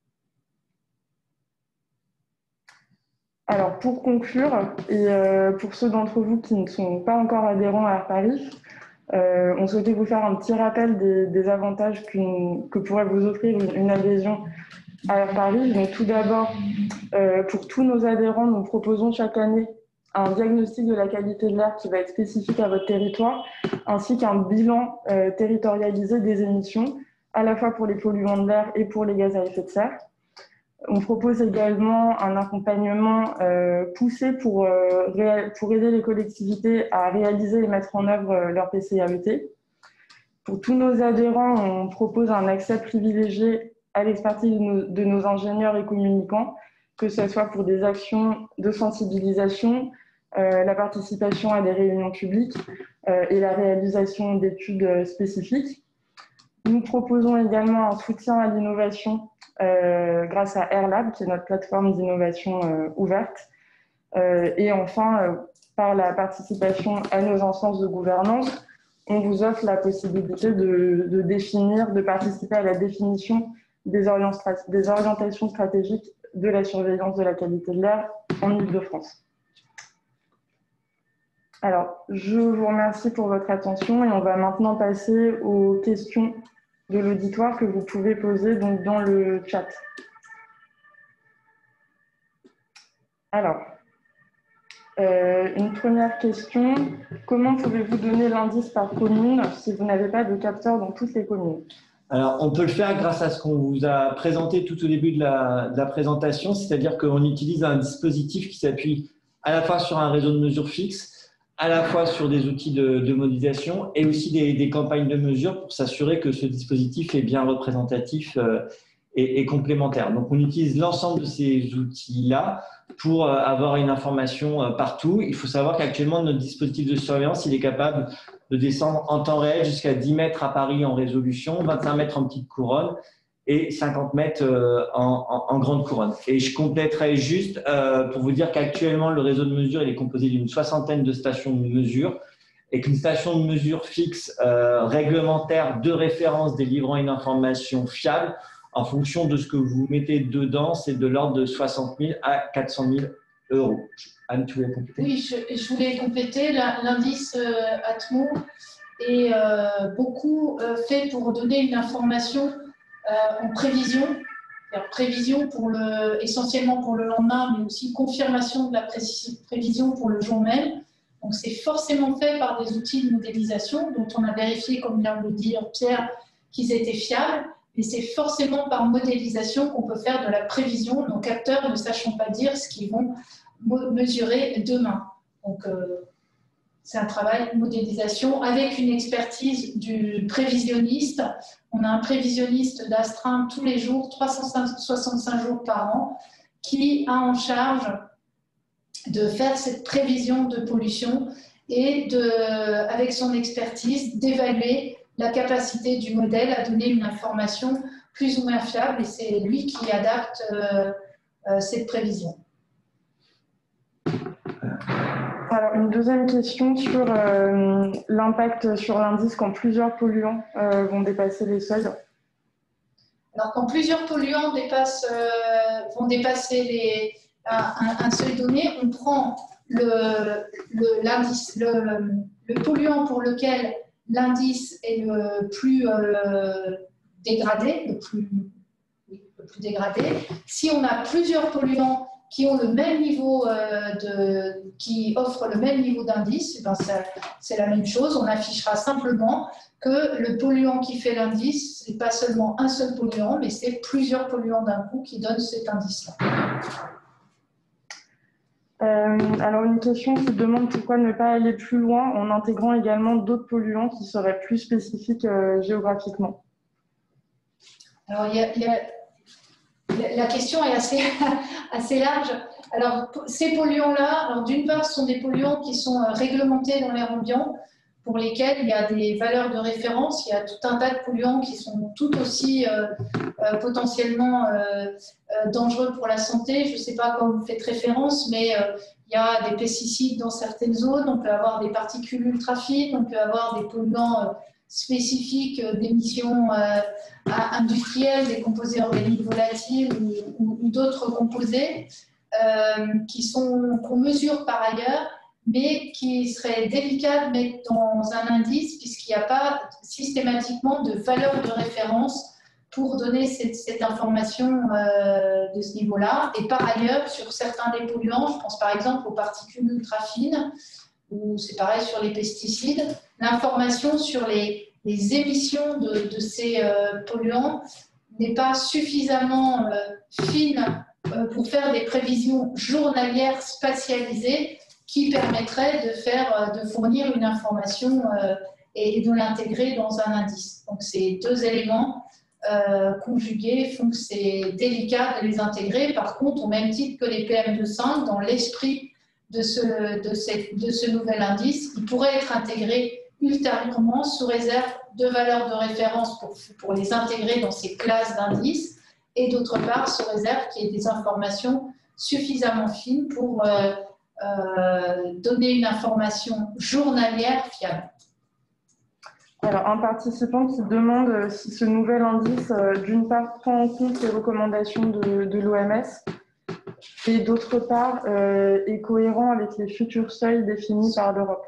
Alors, pour conclure, et euh, pour ceux d'entre vous qui ne sont pas encore adhérents à AirParif, Euh, on souhaitait vous faire un petit rappel des, des avantages qu'une, que pourrait vous offrir une, une adhésion à AirParif. Donc, tout d'abord, euh, pour tous nos adhérents, nous proposons chaque année un diagnostic de la qualité de l'air qui va être spécifique à votre territoire, ainsi qu'un bilan euh, territorialisé des émissions, à la fois pour les polluants de l'air et pour les gaz à effet de serre. On propose également un accompagnement euh, poussé pour, euh, réa- pour aider les collectivités à réaliser et mettre en œuvre euh, leur P C A E T. Pour tous nos adhérents, on propose un accès privilégié à l'expertise de nos, de nos ingénieurs et communicants, que ce soit pour des actions de sensibilisation, euh, la participation à des réunions publiques euh, et la réalisation d'études spécifiques. Nous proposons également un soutien à l'innovation euh, grâce à AirLab, qui est notre plateforme d'innovation euh, ouverte. Euh, et enfin, euh, par la participation à nos instances de gouvernance, on vous offre la possibilité de, de définir, de participer à la définition des, orient, des orientations stratégiques de la surveillance de la qualité de l'air en Île-de-France. Alors, je vous remercie pour votre attention et on va maintenant passer aux questions de l'auditoire que vous pouvez poser donc dans le chat. Alors, euh, une première question. Comment pouvez-vous donner l'indice par commune si vous n'avez pas de capteur dans toutes les communes? Alors, on peut le faire grâce à ce qu'on vous a présenté tout au début de la, de la présentation, c'est-à-dire qu'on utilise un dispositif qui s'appuie à la fois sur un réseau de mesure fixe, à la fois sur des outils de, de modélisation et aussi des, des campagnes de mesure pour s'assurer que ce dispositif est bien représentatif euh, et, et complémentaire. Donc, on utilise l'ensemble de ces outils-là pour euh, avoir une information euh, partout. Il faut savoir qu'actuellement, notre dispositif de surveillance, il est capable de descendre en temps réel jusqu'à dix mètres à Paris en résolution, vingt-cinq mètres en petite couronne et cinquante mètres en, en, en grande couronne. Et je compléterai juste euh, pour vous dire qu'actuellement, le réseau de mesure il est composé d'une soixantaine de stations de mesure et qu'une station de mesure fixe euh, réglementaire de référence délivrant une information fiable en fonction de ce que vous mettez dedans, c'est de l'ordre de soixante mille à quatre cent mille euros. Anne, tu voulais compléter? Oui, je, je voulais compléter. L'indice euh, Atmo est euh, beaucoup euh, fait pour donner une information euh, en prévision, prévision pour le, essentiellement pour le lendemain, mais aussi confirmation de la pré prévision pour le jour même. Donc, c'est forcément fait par des outils de modélisation dont on a vérifié, comme vient de le dire Pierre, qu'ils étaient fiables. Et c'est forcément par modélisation qu'on peut faire de la prévision, nos capteurs ne sachant pas dire ce qu'ils vont mesurer demain. Donc, euh, c'est un travail de modélisation avec une expertise du prévisionniste. On a un prévisionniste d'astreinte tous les jours, trois cent soixante-cinq jours par an, qui a en charge de faire cette prévision de pollution et, de, avec son expertise, d'évaluer la capacité du modèle à donner une information plus ou moins fiable. Et c'est lui qui adapte euh, euh, cette prévision. Alors, une deuxième question sur euh, l'impact sur l'indice quand plusieurs polluants euh, vont dépasser les seuils. Alors, quand plusieurs polluants dépassent, euh, vont dépasser les, un, un seuil donné, on prend le, le, l'indice, le, le polluant pour lequel l'indice est le plus euh, dégradé, le plus, le plus dégradé. Si on a plusieurs polluants qui ont le même niveau euh, de, qui offrent le même niveau d'indice, ben c'est la même chose. On affichera simplement que le polluant qui fait l'indice, c'est pas seulement un seul polluant, mais c'est plusieurs polluants d'un coup qui donnent cet indice-là. Euh, alors une question qui demande pourquoi ne pas aller plus loin en intégrant également d'autres polluants qui seraient plus spécifiques euh, géographiquement. Alors il y a, il y a, la question est assez, assez large. Alors ces polluants-là, d'une part, ce sont des polluants qui sont réglementés dans l'air ambiant, pour lesquels il y a des valeurs de référence. Il y a tout un tas de polluants qui sont tout aussi euh, euh, potentiellement euh, euh, dangereux pour la santé. Je ne sais pas à quoi vous faites référence, mais euh, il y a des pesticides dans certaines zones. On peut avoir des particules ultra fines, on peut avoir des polluants euh, spécifiques euh, d'émissions euh, industrielles, des composés organiques volatiles ou, ou, ou d'autres composés euh, qui sont qu'on mesure par ailleurs, mais qui serait délicat de mettre dans un indice puisqu'il n'y a pas systématiquement de valeur de référence pour donner cette, cette information euh, de ce niveau-là. Et par ailleurs, sur certains des polluants, je pense par exemple aux particules ultra fines, ou c'est pareil sur les pesticides, l'information sur les, les émissions de, de ces euh, polluants n'est pas suffisamment euh, fine euh, pour faire des prévisions journalières spatialisées qui permettrait de, faire, de fournir une information euh, et de l'intégrer dans un indice. Donc ces deux éléments euh, conjugués font que c'est délicat de les intégrer. Par contre, au même titre que les P M deux virgule cinq, dans l'esprit de ce, de, cette, de ce nouvel indice, ils pourraient être intégrés ultérieurement sous réserve de valeurs de référence pour, pour les intégrer dans ces classes d'indices et d'autre part sous réserve qu'il y ait des informations suffisamment fines pour euh, Euh, donner une information journalière fiable. Alors, un participant qui demande si ce nouvel indice, euh, d'une part, prend en compte les recommandations de, de l'O M S et d'autre part, euh, est cohérent avec les futurs seuils définis par l'Europe.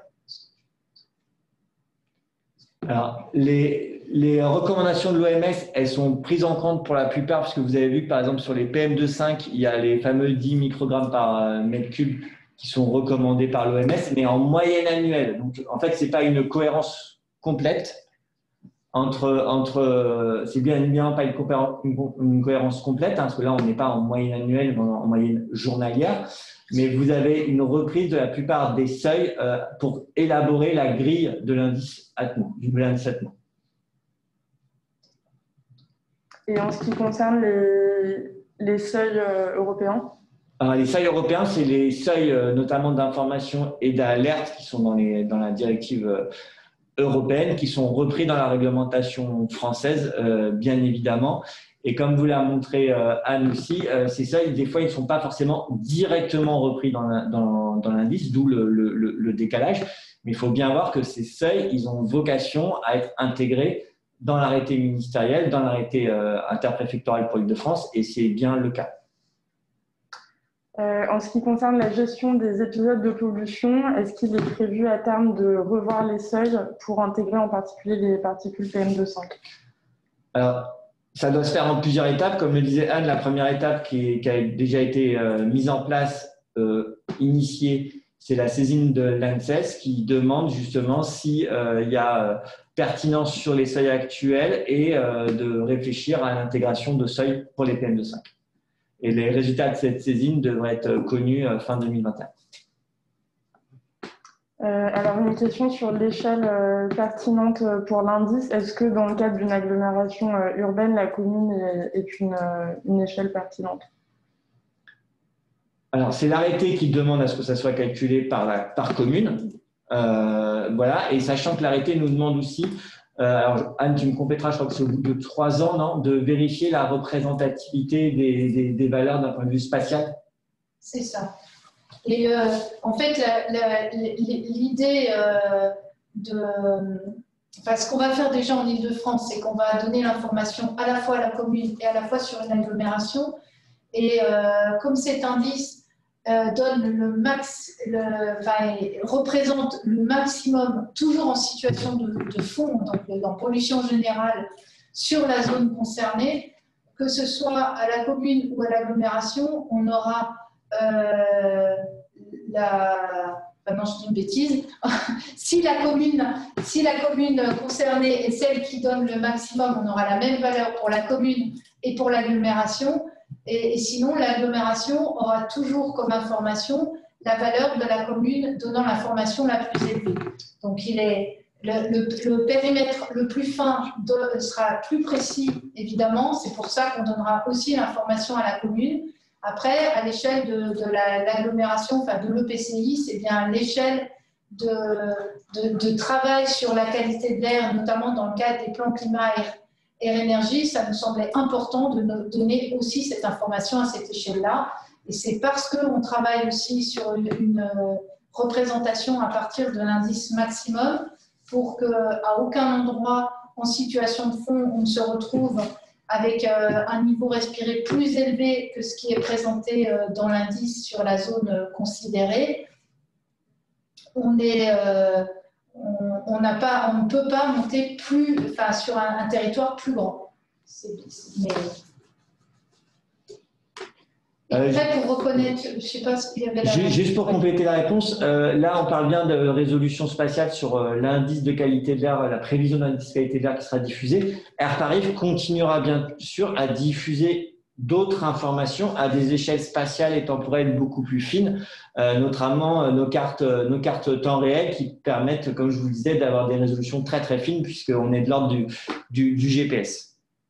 Alors, les, les recommandations de l'O M S, elles sont prises en compte pour la plupart, parce que vous avez vu que, par exemple, sur les P M deux virgule cinq, il y a les fameux dix microgrammes par euh, mètre cube qui sont recommandés par l'O M S, mais en moyenne annuelle. Donc, en fait, ce n'est pas une cohérence complète entre, entre c'est bien évidemment pas une, une, une cohérence complète, hein, parce que là, on n'est pas en moyenne annuelle, mais en moyenne journalière, mais vous avez une reprise de la plupart des seuils euh, pour élaborer la grille de l'indice Atmo, du nouvel indice Atmo. Et en ce qui concerne les, les seuils euh, européens? Alors, les seuils européens, c'est les seuils euh, notamment d'information et d'alerte qui sont dans, les, dans la directive euh, européenne, qui sont repris dans la réglementation française, euh, bien évidemment. Et comme vous l'a montré euh, Anne aussi, euh, ces seuils, des fois, ils ne sont pas forcément directement repris dans l'indice, dans, dans d'où le, le, le décalage. Mais il faut bien voir que ces seuils, ils ont vocation à être intégrés dans l'arrêté ministériel, dans l'arrêté euh, interpréfectoral pour l'Île-de-France, et c'est bien le cas. Euh, en ce qui concerne la gestion des épisodes de pollution, est-ce qu'il est prévu à terme de revoir les seuils pour intégrer en particulier les particules P M deux virgule cinq? Alors, ça doit se faire en plusieurs étapes. Comme le disait Anne, la première étape qui, est, qui a déjà été euh, mise en place, euh, initiée, c'est la saisine de l'ANSES qui demande justement s'il euh, y a euh, pertinence sur les seuils actuels et euh, de réfléchir à l'intégration de seuils pour les P M deux virgule cinq. Et les résultats de cette saisine devraient être connus fin deux mille vingt et un. Euh, alors, une question sur l'échelle euh, pertinente pour l'indice. Est-ce que dans le cadre d'une agglomération euh, urbaine, la commune est, est une, euh, une échelle pertinente? Alors, c'est l'arrêté qui demande à ce que ça soit calculé par, la, par commune. Euh, voilà. Et sachant que l'arrêté nous demande aussi, euh, alors Anne, tu me compléteras, je crois que c'est au bout de trois ans, non, de vérifier la représentativité des, des, des valeurs d'un point de vue spatial. C'est ça. Et euh, en fait, l'idée euh, de… Enfin, ce qu'on va faire déjà en Île-de-France, c'est qu'on va donner l'information à la fois à la commune et à la fois sur une agglomération. Et euh, comme cet indice euh, donne le max, le, enfin, représente le maximum, toujours en situation de, de fond, donc dans pollution générale, sur la zone concernée, que ce soit à la commune ou à l'agglomération, on aura euh, la... Enfin, non, je dis une bêtise. si, la commune, si la commune concernée est celle qui donne le maximum, on aura la même valeur pour la commune et pour l'agglomération. Et, et sinon, l'agglomération aura toujours comme information la valeur de la commune donnant l'information la plus élevée. Donc, il est, le, le, le périmètre le plus fin de, sera plus précis, évidemment. C'est pour ça qu'on donnera aussi l'information à la commune. Après, à l'échelle de, de l'agglomération, enfin de l'E P C I, c'est bien l'échelle de, de, de travail sur la qualité de l'air, notamment dans le cadre des plans climat et air énergie. Ça nous semblait important de nous donner aussi cette information à cette échelle-là. Et c'est parce qu'on travaille aussi sur une, une représentation à partir de l'indice maximum pour qu'à aucun endroit en situation de fond, on ne se retrouve avec euh, un niveau respiré plus élevé que ce qui est présenté euh, dans l'indice sur la zone euh, considérée. On est, euh, on n'a pas, on ne peut pas monter plus, enfin, sur un, un territoire plus grand. C'est, mais... Et après, pour reconnaître, je ne sais pas ce qu'il y avait là. Juste pour compléter la réponse, euh, là, on parle bien de résolution spatiale sur euh, l'indice de qualité de l'air, la prévision d'indice de qualité de l'air qui sera diffusée. AirParis continuera bien sûr à diffuser d'autres informations à des échelles spatiales et temporelles beaucoup plus fines, euh, notamment euh, nos cartes, euh, nos cartes temps réel qui permettent, comme je vous le disais, d'avoir des résolutions très très fines puisqu'on est de l'ordre du, du, du G P S.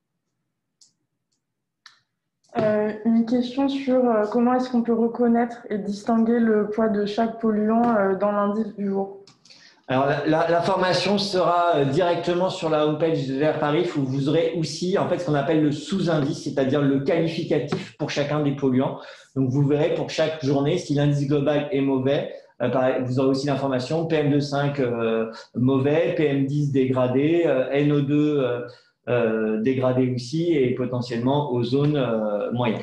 Euh, une question sur euh, comment est-ce qu'on peut reconnaître et distinguer le poids de chaque polluant euh, dans l'indice du jour. Alors, l'information sera directement sur la homepage de AirParis où vous aurez aussi en fait ce qu'on appelle le sous-indice, c'est-à-dire le qualificatif pour chacun des polluants. Donc, vous verrez pour chaque journée si l'indice global est mauvais. Euh, vous aurez aussi l'information P M deux virgule cinq euh, mauvais, P M dix dégradé, euh, N O deux euh, Euh, dégradé aussi et potentiellement ozone euh, moyen.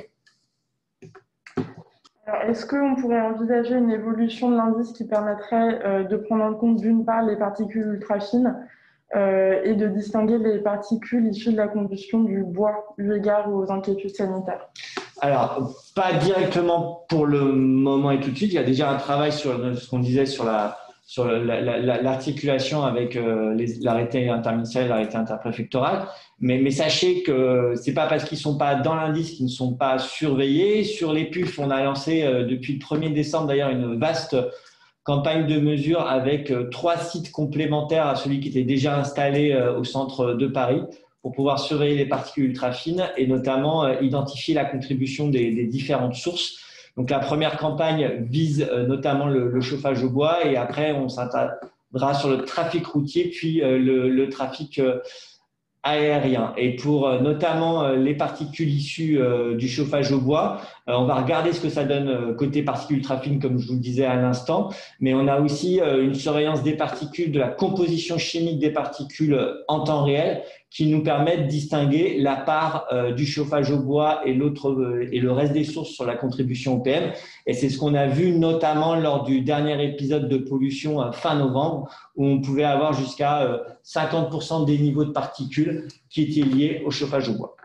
Est-ce qu'on pourrait envisager une évolution de l'indice qui permettrait euh, de prendre en compte d'une part les particules ultra fines euh, et de distinguer les particules issues de la combustion du bois eu égard aux inquiétudes sanitaires? Alors, pas directement pour le moment et tout de suite. Il y a déjà un travail sur ce qu'on disait sur la sur l'articulation avec euh, l'arrêté interministériel et l'arrêté interpréfectoral. Mais, mais sachez que c'est pas parce qu'ils sont pas dans l'indice qu'ils ne sont pas surveillés. Sur les P U F, on a lancé euh, depuis le premier décembre d'ailleurs une vaste campagne de mesure avec euh, trois sites complémentaires à celui qui était déjà installé euh, au centre de Paris pour pouvoir surveiller les particules ultra fines et notamment euh, identifier la contribution des, des différentes sources. Donc, la première campagne vise euh, notamment le, le chauffage au bois et après, on s'attardera sur le trafic routier puis euh, le, le trafic euh, aérien. Et pour euh, notamment euh, les particules issues euh, du chauffage au bois, euh, on va regarder ce que ça donne euh, côté particules ultra fines, comme je vous le disais à l'instant. Mais on a aussi euh, une surveillance des particules, de la composition chimique des particules euh, en temps réel, qui nous permet de distinguer la part euh, du chauffage au bois et, l'autre, euh, et le reste des sources sur la contribution au P M. Et c'est ce qu'on a vu notamment lors du dernier épisode de pollution euh, fin novembre, où on pouvait avoir jusqu'à euh, cinquante pour cent des niveaux de particules qui étaient liés au chauffage au bois.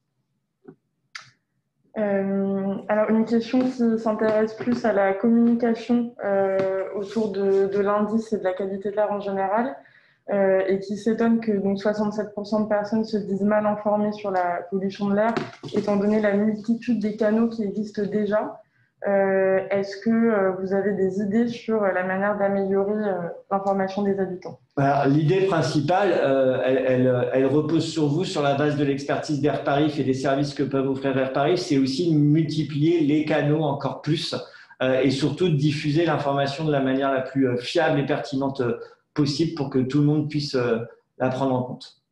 Euh, alors, une question qui s'intéresse plus à la communication euh, autour de, de l'indice et de la qualité de l'air en général. Euh, et qui s'étonne que donc, soixante-sept pour cent de personnes se disent mal informées sur la pollution de l'air, étant donné la multitude des canaux qui existent déjà. Euh, est-ce que euh, vous avez des idées sur la manière d'améliorer euh, l'information des habitants? Alors, l'idée principale, euh, elle, elle, elle repose sur vous, sur la base de l'expertise d'AirParis et des services que peuvent offrir AirParis. C'est aussi de multiplier les canaux encore plus euh, et surtout de diffuser l'information de la manière la plus fiable et pertinente possible pour que tout le monde puisse euh, la prendre en compte.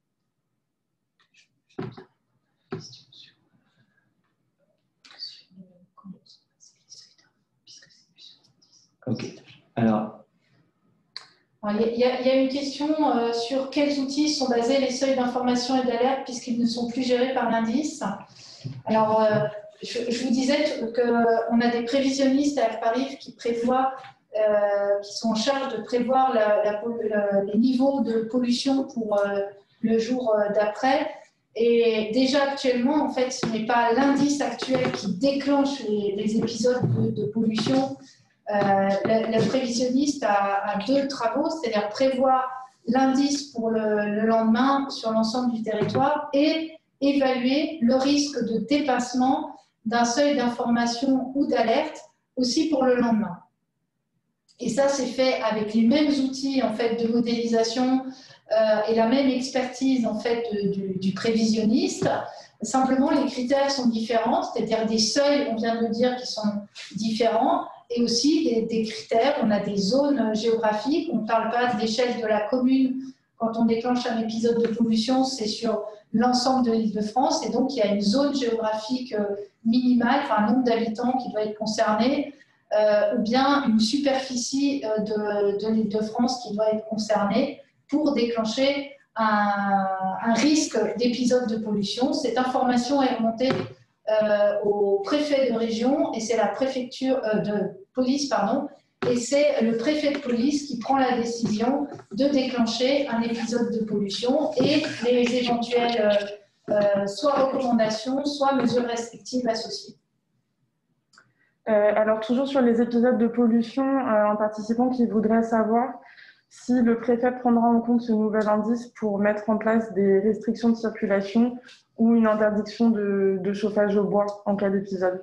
Ok. Alors. Il y, a, il y a une question euh, sur quels outils sont basés les seuils d'information et d'alerte puisqu'ils ne sont plus gérés par l'indice. Alors, euh, je, je vous disais qu'on a des prévisionnistes à AirParis qui prévoient Euh, qui sont en charge de prévoir la, la, la, les niveaux de pollution pour euh, le jour euh, d'après. Et déjà actuellement, en fait, ce n'est pas l'indice actuel qui déclenche les, les épisodes de, de pollution. Euh, le, le prévisionniste a, a deux travaux, c'est-à-dire prévoir l'indice pour le, le lendemain sur l'ensemble du territoire et évaluer le risque de dépassement d'un seuil d'information ou d'alerte aussi pour le lendemain. Et ça, c'est fait avec les mêmes outils en fait, de modélisation euh, et la même expertise en fait, de, du, du prévisionniste. Simplement, les critères sont différents, c'est-à-dire des seuils, on vient de le dire, qui sont différents, et aussi des, des critères. On a des zones géographiques, on ne parle pas de l'échelle de la commune. Quand on déclenche un épisode de pollution, c'est sur l'ensemble de l'Île-de-France, et donc il y a une zone géographique minimale, enfin un nombre d'habitants qui doit être concerné, euh, ou bien une superficie de, de l'Île-de-France qui doit être concernée pour déclencher un, un risque d'épisode de pollution. Cette information est remontée euh, au préfet de région, et c'est la préfecture euh, de police, pardon, et c'est le préfet de police qui prend la décision de déclencher un épisode de pollution et les éventuelles euh, euh, soit recommandations, soit mesures restrictives associées. Euh, alors, toujours sur les épisodes de pollution, euh, un participant qui voudrait savoir si le préfet prendra en compte ce nouvel indice pour mettre en place des restrictions de circulation ou une interdiction de, de chauffage au bois en cas d'épisode.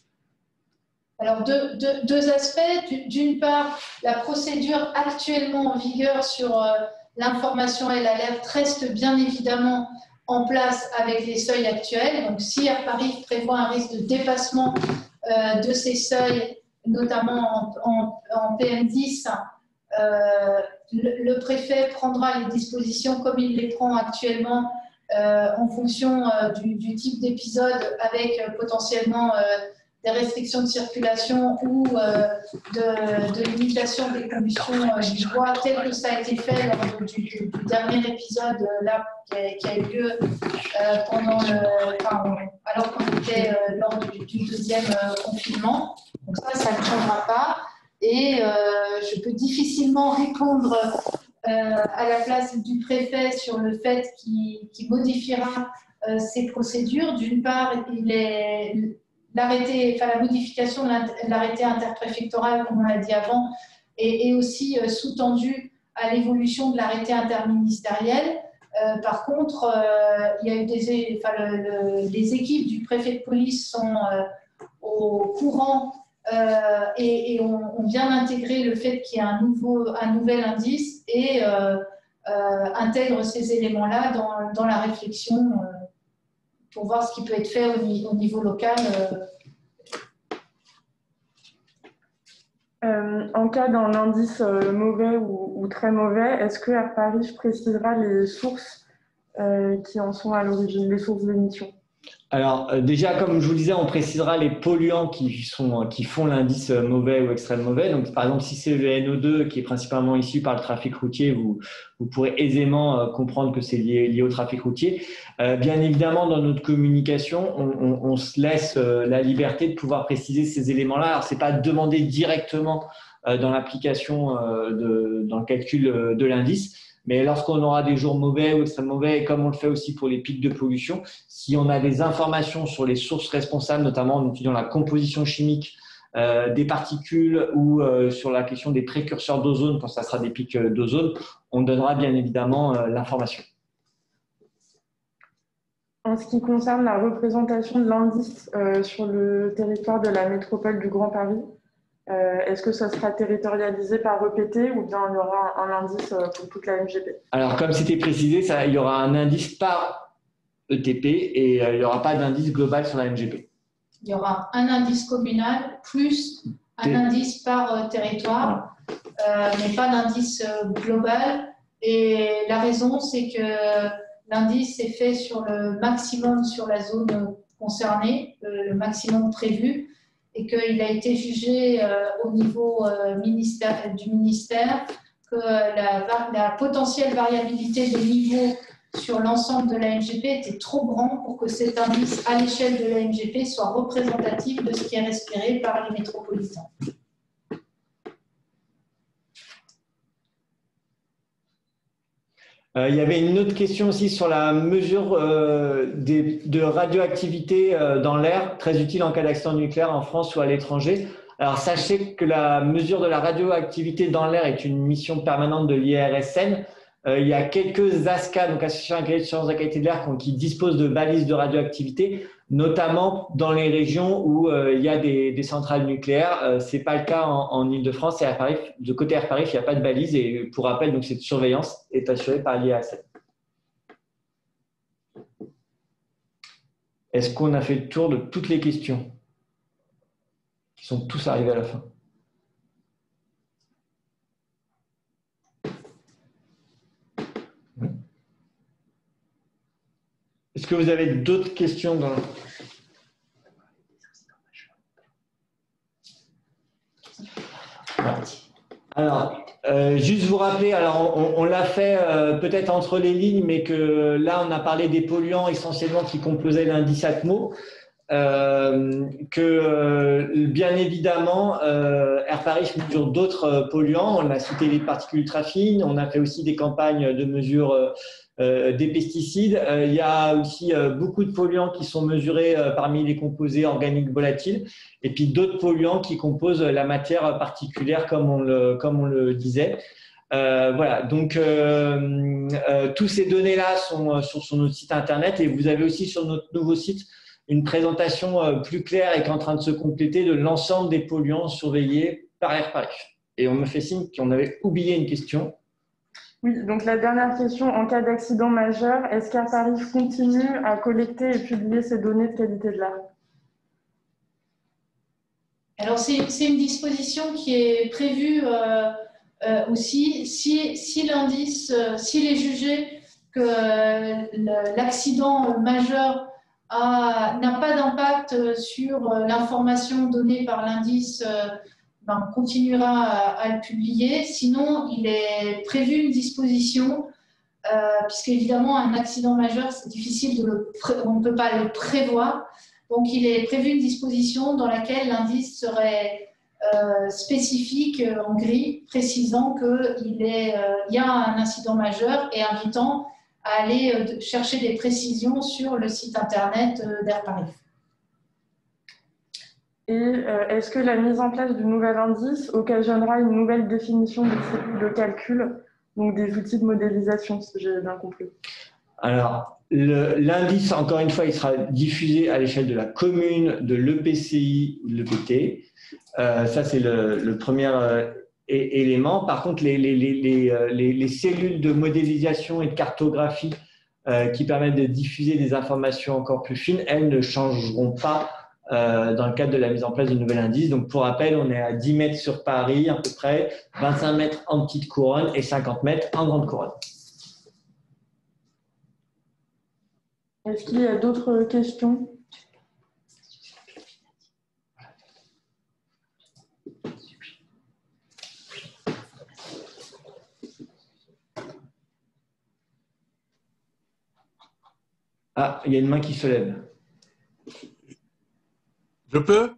Alors, deux, deux, deux aspects. D'une part, la procédure actuellement en vigueur sur euh, l'information et l'alerte reste bien évidemment en place avec les seuils actuels. Donc, si Air Paris prévoit un risque de dépassement euh, de ces seuils, notamment en, en, en P M dix, euh, le, le préfet prendra les dispositions comme il les prend actuellement euh, en fonction euh, du, du type d'épisode, avec euh, potentiellement euh, des restrictions de circulation ou euh, de, de limitation des pollutions euh, du bois, tel que ça a été fait lors du, du, du dernier épisode euh, là, qui, a, qui a eu lieu euh, pendant le, enfin, alors qu'on était euh, lors du, du deuxième euh, confinement. Donc ça, ça ne changera pas. Et euh, je peux difficilement répondre euh, à la place du préfet sur le fait qu'il qu'il modifiera euh, ces procédures. D'une part, il est l'arrêté, enfin la modification de l'arrêté interpréfectoral, comme on l'a dit avant, est, est aussi euh, sous-tendue à l'évolution de l'arrêté interministériel. Euh, par contre, euh, il y a eu des, enfin, le, le, les équipes du préfet de police sont euh, au courant euh, et, et on, on vient d'intégrer le fait qu'il y ait un, nouveau, un nouvel indice et euh, euh, intègre ces éléments-là dans, dans la réflexion euh, pour voir ce qui peut être fait au, au niveau local. Euh. Euh, en cas d'un indice euh, mauvais ou, ou très mauvais, est-ce que Air Paris précisera les sources euh, qui en sont à l'origine, les sources d'émission? Alors euh, déjà, comme je vous le disais, on précisera les polluants qui, sont, qui font l'indice mauvais ou extrême mauvais. Donc par exemple, si c'est le N O deux qui est principalement issu par le trafic routier, vous, vous pourrez aisément euh, comprendre que c'est lié, lié au trafic routier. Euh, bien évidemment, dans notre communication, on, on, on se laisse euh, la liberté de pouvoir préciser ces éléments-là. Alors c'est pas demandé directement euh, dans l'application, euh, de, dans le calcul euh, de l'indice. Mais lorsqu'on aura des jours mauvais ou extrêmement mauvais, et comme on le fait aussi pour les pics de pollution, si on a des informations sur les sources responsables, notamment en étudiant la composition chimique euh, des particules ou euh, sur la question des précurseurs d'ozone, quand ça sera des pics d'ozone, on donnera bien évidemment euh, l'information. En ce qui concerne la représentation de l'indice euh, sur le territoire de la métropole du Grand Paris, Euh, est-ce que ça sera territorialisé par E P T ou bien il y aura un, un indice pour toute la M G P? Alors, comme c'était précisé, ça, il y aura un indice par E T P et euh, il n'y aura pas d'indice global sur la M G P. Il y aura un indice communal plus un T indice par euh, territoire, euh, mais pas d'indice euh, global. Et la raison, c'est que l'indice est fait sur le maximum sur la zone concernée, le, le maximum prévu, et qu'il a été jugé euh, au niveau euh, ministère, du ministère que la, la potentielle variabilité des niveaux sur l'ensemble de la M G P était trop grand pour que cet indice à l'échelle de la M G P soit représentatif de ce qui est respiré par les métropolitains. Euh, il y avait une autre question aussi sur la mesure euh, des, de radioactivité euh, dans l'air, très utile en cas d'accident nucléaire en France ou à l'étranger. Alors, sachez que la mesure de la radioactivité dans l'air est une mission permanente de l'I R S N. Euh, il y a quelques A S C A, donc Associations agréées de surveillance de la qualité de l'air, qui disposent de balises de radioactivité, notamment dans les régions où euh, il y a des, des centrales nucléaires. Euh, ce n'est pas le cas en, en Ile-de-France et à Paris. De côté Air Paris, il n'y a pas de balise et pour rappel, donc cette surveillance est assurée par l'I R S N. Est-ce qu'on a fait le tour de toutes les questions qui sont tous arrivés à la fin? Est-ce que vous avez d'autres questions dans... Alors, euh, juste vous rappeler, alors on, on l'a fait euh, peut-être entre les lignes, mais que là, on a parlé des polluants essentiellement qui composaient l'indice Atmo. Euh, que euh, bien évidemment, euh, Air Paris mesure d'autres euh, polluants. On a cité les particules ultra fines, on a fait aussi des campagnes de mesure euh, euh, des pesticides. Euh, il y a aussi euh, beaucoup de polluants qui sont mesurés euh, parmi les composés organiques volatiles, et puis d'autres polluants qui composent la matière particulière, comme on le, comme on le disait. Euh, voilà, donc euh, euh, tous ces données-là sont sur, sur notre site internet, et vous avez aussi sur notre nouveau site une présentation plus claire et qui est en train de se compléter de l'ensemble des polluants surveillés par Air Paris. Et on me fait signe qu'on avait oublié une question. Oui, donc la dernière question, en cas d'accident majeur, est-ce qu'Air Paris continue à collecter et publier ces données de qualité de l'air? Alors, c'est une disposition qui est prévue euh, euh, aussi. Si, si l'indice, euh, s'il est jugé que euh, l'accident majeur n'a pas d'impact sur l'information donnée par l'indice, ben, on continuera à, à le publier. Sinon, il est prévu une disposition, euh, puisqu'évidemment, un accident majeur, c'est difficile, de le on ne peut pas le prévoir. Donc, il est prévu une disposition dans laquelle l'indice serait euh, spécifique en gris, précisant qu'il euh, y a un incident majeur et invitant à aller chercher des précisions sur le site internet d'Air Paris. Et euh, est-ce que la mise en place du nouvel indice occasionnera une nouvelle définition des cellules de calcul, donc des outils de modélisation, si j'ai bien compris? Alors, l'indice, encore une fois, il sera diffusé à l'échelle de la commune, de l'E P C I ou de l'E P T. Euh, ça, c'est le, le premier euh, élément. Par contre, les, les, les, les, les cellules de modélisation et de cartographie euh, qui permettent de diffuser des informations encore plus fines, elles ne changeront pas euh, dans le cadre de la mise en place du nouvel indice. Donc, pour rappel, on est à dix mètres sur Paris, à peu près, vingt-cinq mètres en petite couronne et cinquante mètres en grande couronne. Est-ce qu'il y a d'autres questions? Ah, il y a une main qui se lève. Je peux?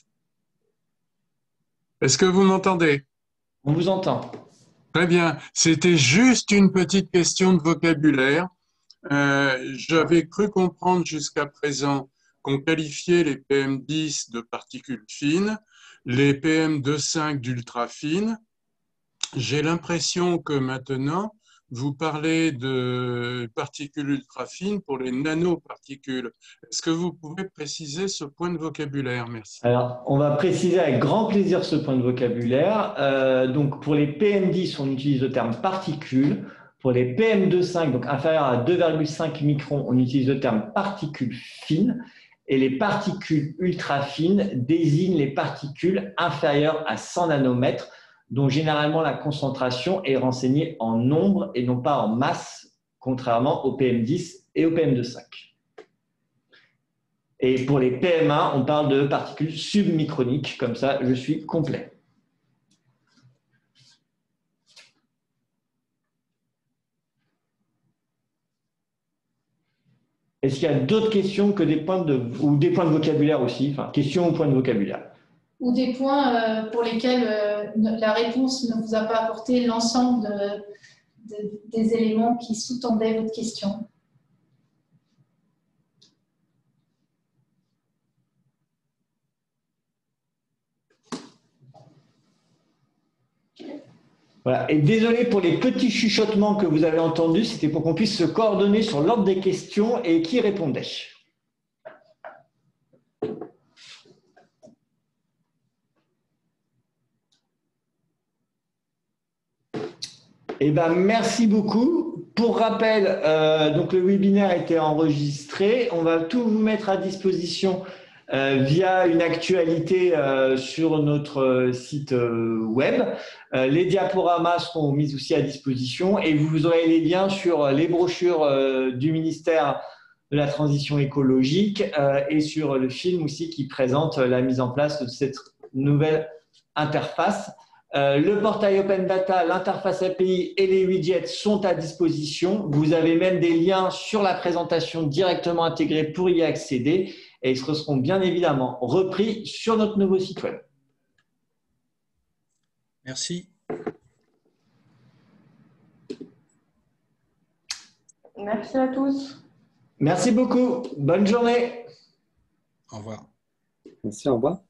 Est-ce que vous m'entendez? On vous entend. Très bien. C'était juste une petite question de vocabulaire. Euh, j'avais cru comprendre jusqu'à présent qu'on qualifiait les P M dix de particules fines, les P M deux virgule cinq d'ultra fines. J'ai l'impression que maintenant, vous parlez de particules ultra fines pour les nanoparticules. Est-ce que vous pouvez préciser ce point de vocabulaire? Merci. Alors, on va préciser avec grand plaisir ce point de vocabulaire. Euh, donc, pour les P M dix, on utilise le terme particules. Pour les P M deux virgule cinq, donc inférieurs à deux virgule cinq microns, on utilise le terme particules fines. Et les particules ultra fines désignent les particules inférieures à cent nanomètres, dont généralement la concentration est renseignée en nombre et non pas en masse, contrairement au P M dix et au P M deux virgule cinq. Et pour les P M un, on parle de particules submicroniques, comme ça je suis complet. Est-ce qu'il y a d'autres questions que des points de, ou des points de vocabulaire aussi, enfin questions ou points de vocabulaire? Ou des points euh, pour lesquels euh, la réponse ne vous a pas apporté l'ensemble de, de, des éléments qui sous-tendaient votre question. Voilà. Et désolé pour les petits chuchotements que vous avez entendus, c'était pour qu'on puisse se coordonner sur l'ordre des questions et qui répondait. Eh ben, merci beaucoup. Pour rappel, euh, donc le webinaire a été enregistré. On va tout vous mettre à disposition euh, via une actualité euh, sur notre site euh, web. Euh, les diaporamas seront mis aussi à disposition et vous aurez les liens sur les brochures euh, du ministère de la Transition écologique euh, et sur le film aussi qui présente la mise en place de cette nouvelle interface. Euh, le portail Open Data, l'interface A P I et les widgets sont à disposition. Vous avez même des liens sur la présentation directement intégrés pour y accéder et ils seront bien évidemment repris sur notre nouveau site web. Merci. Merci à tous. Merci beaucoup. Bonne journée. Au revoir. Merci, au revoir.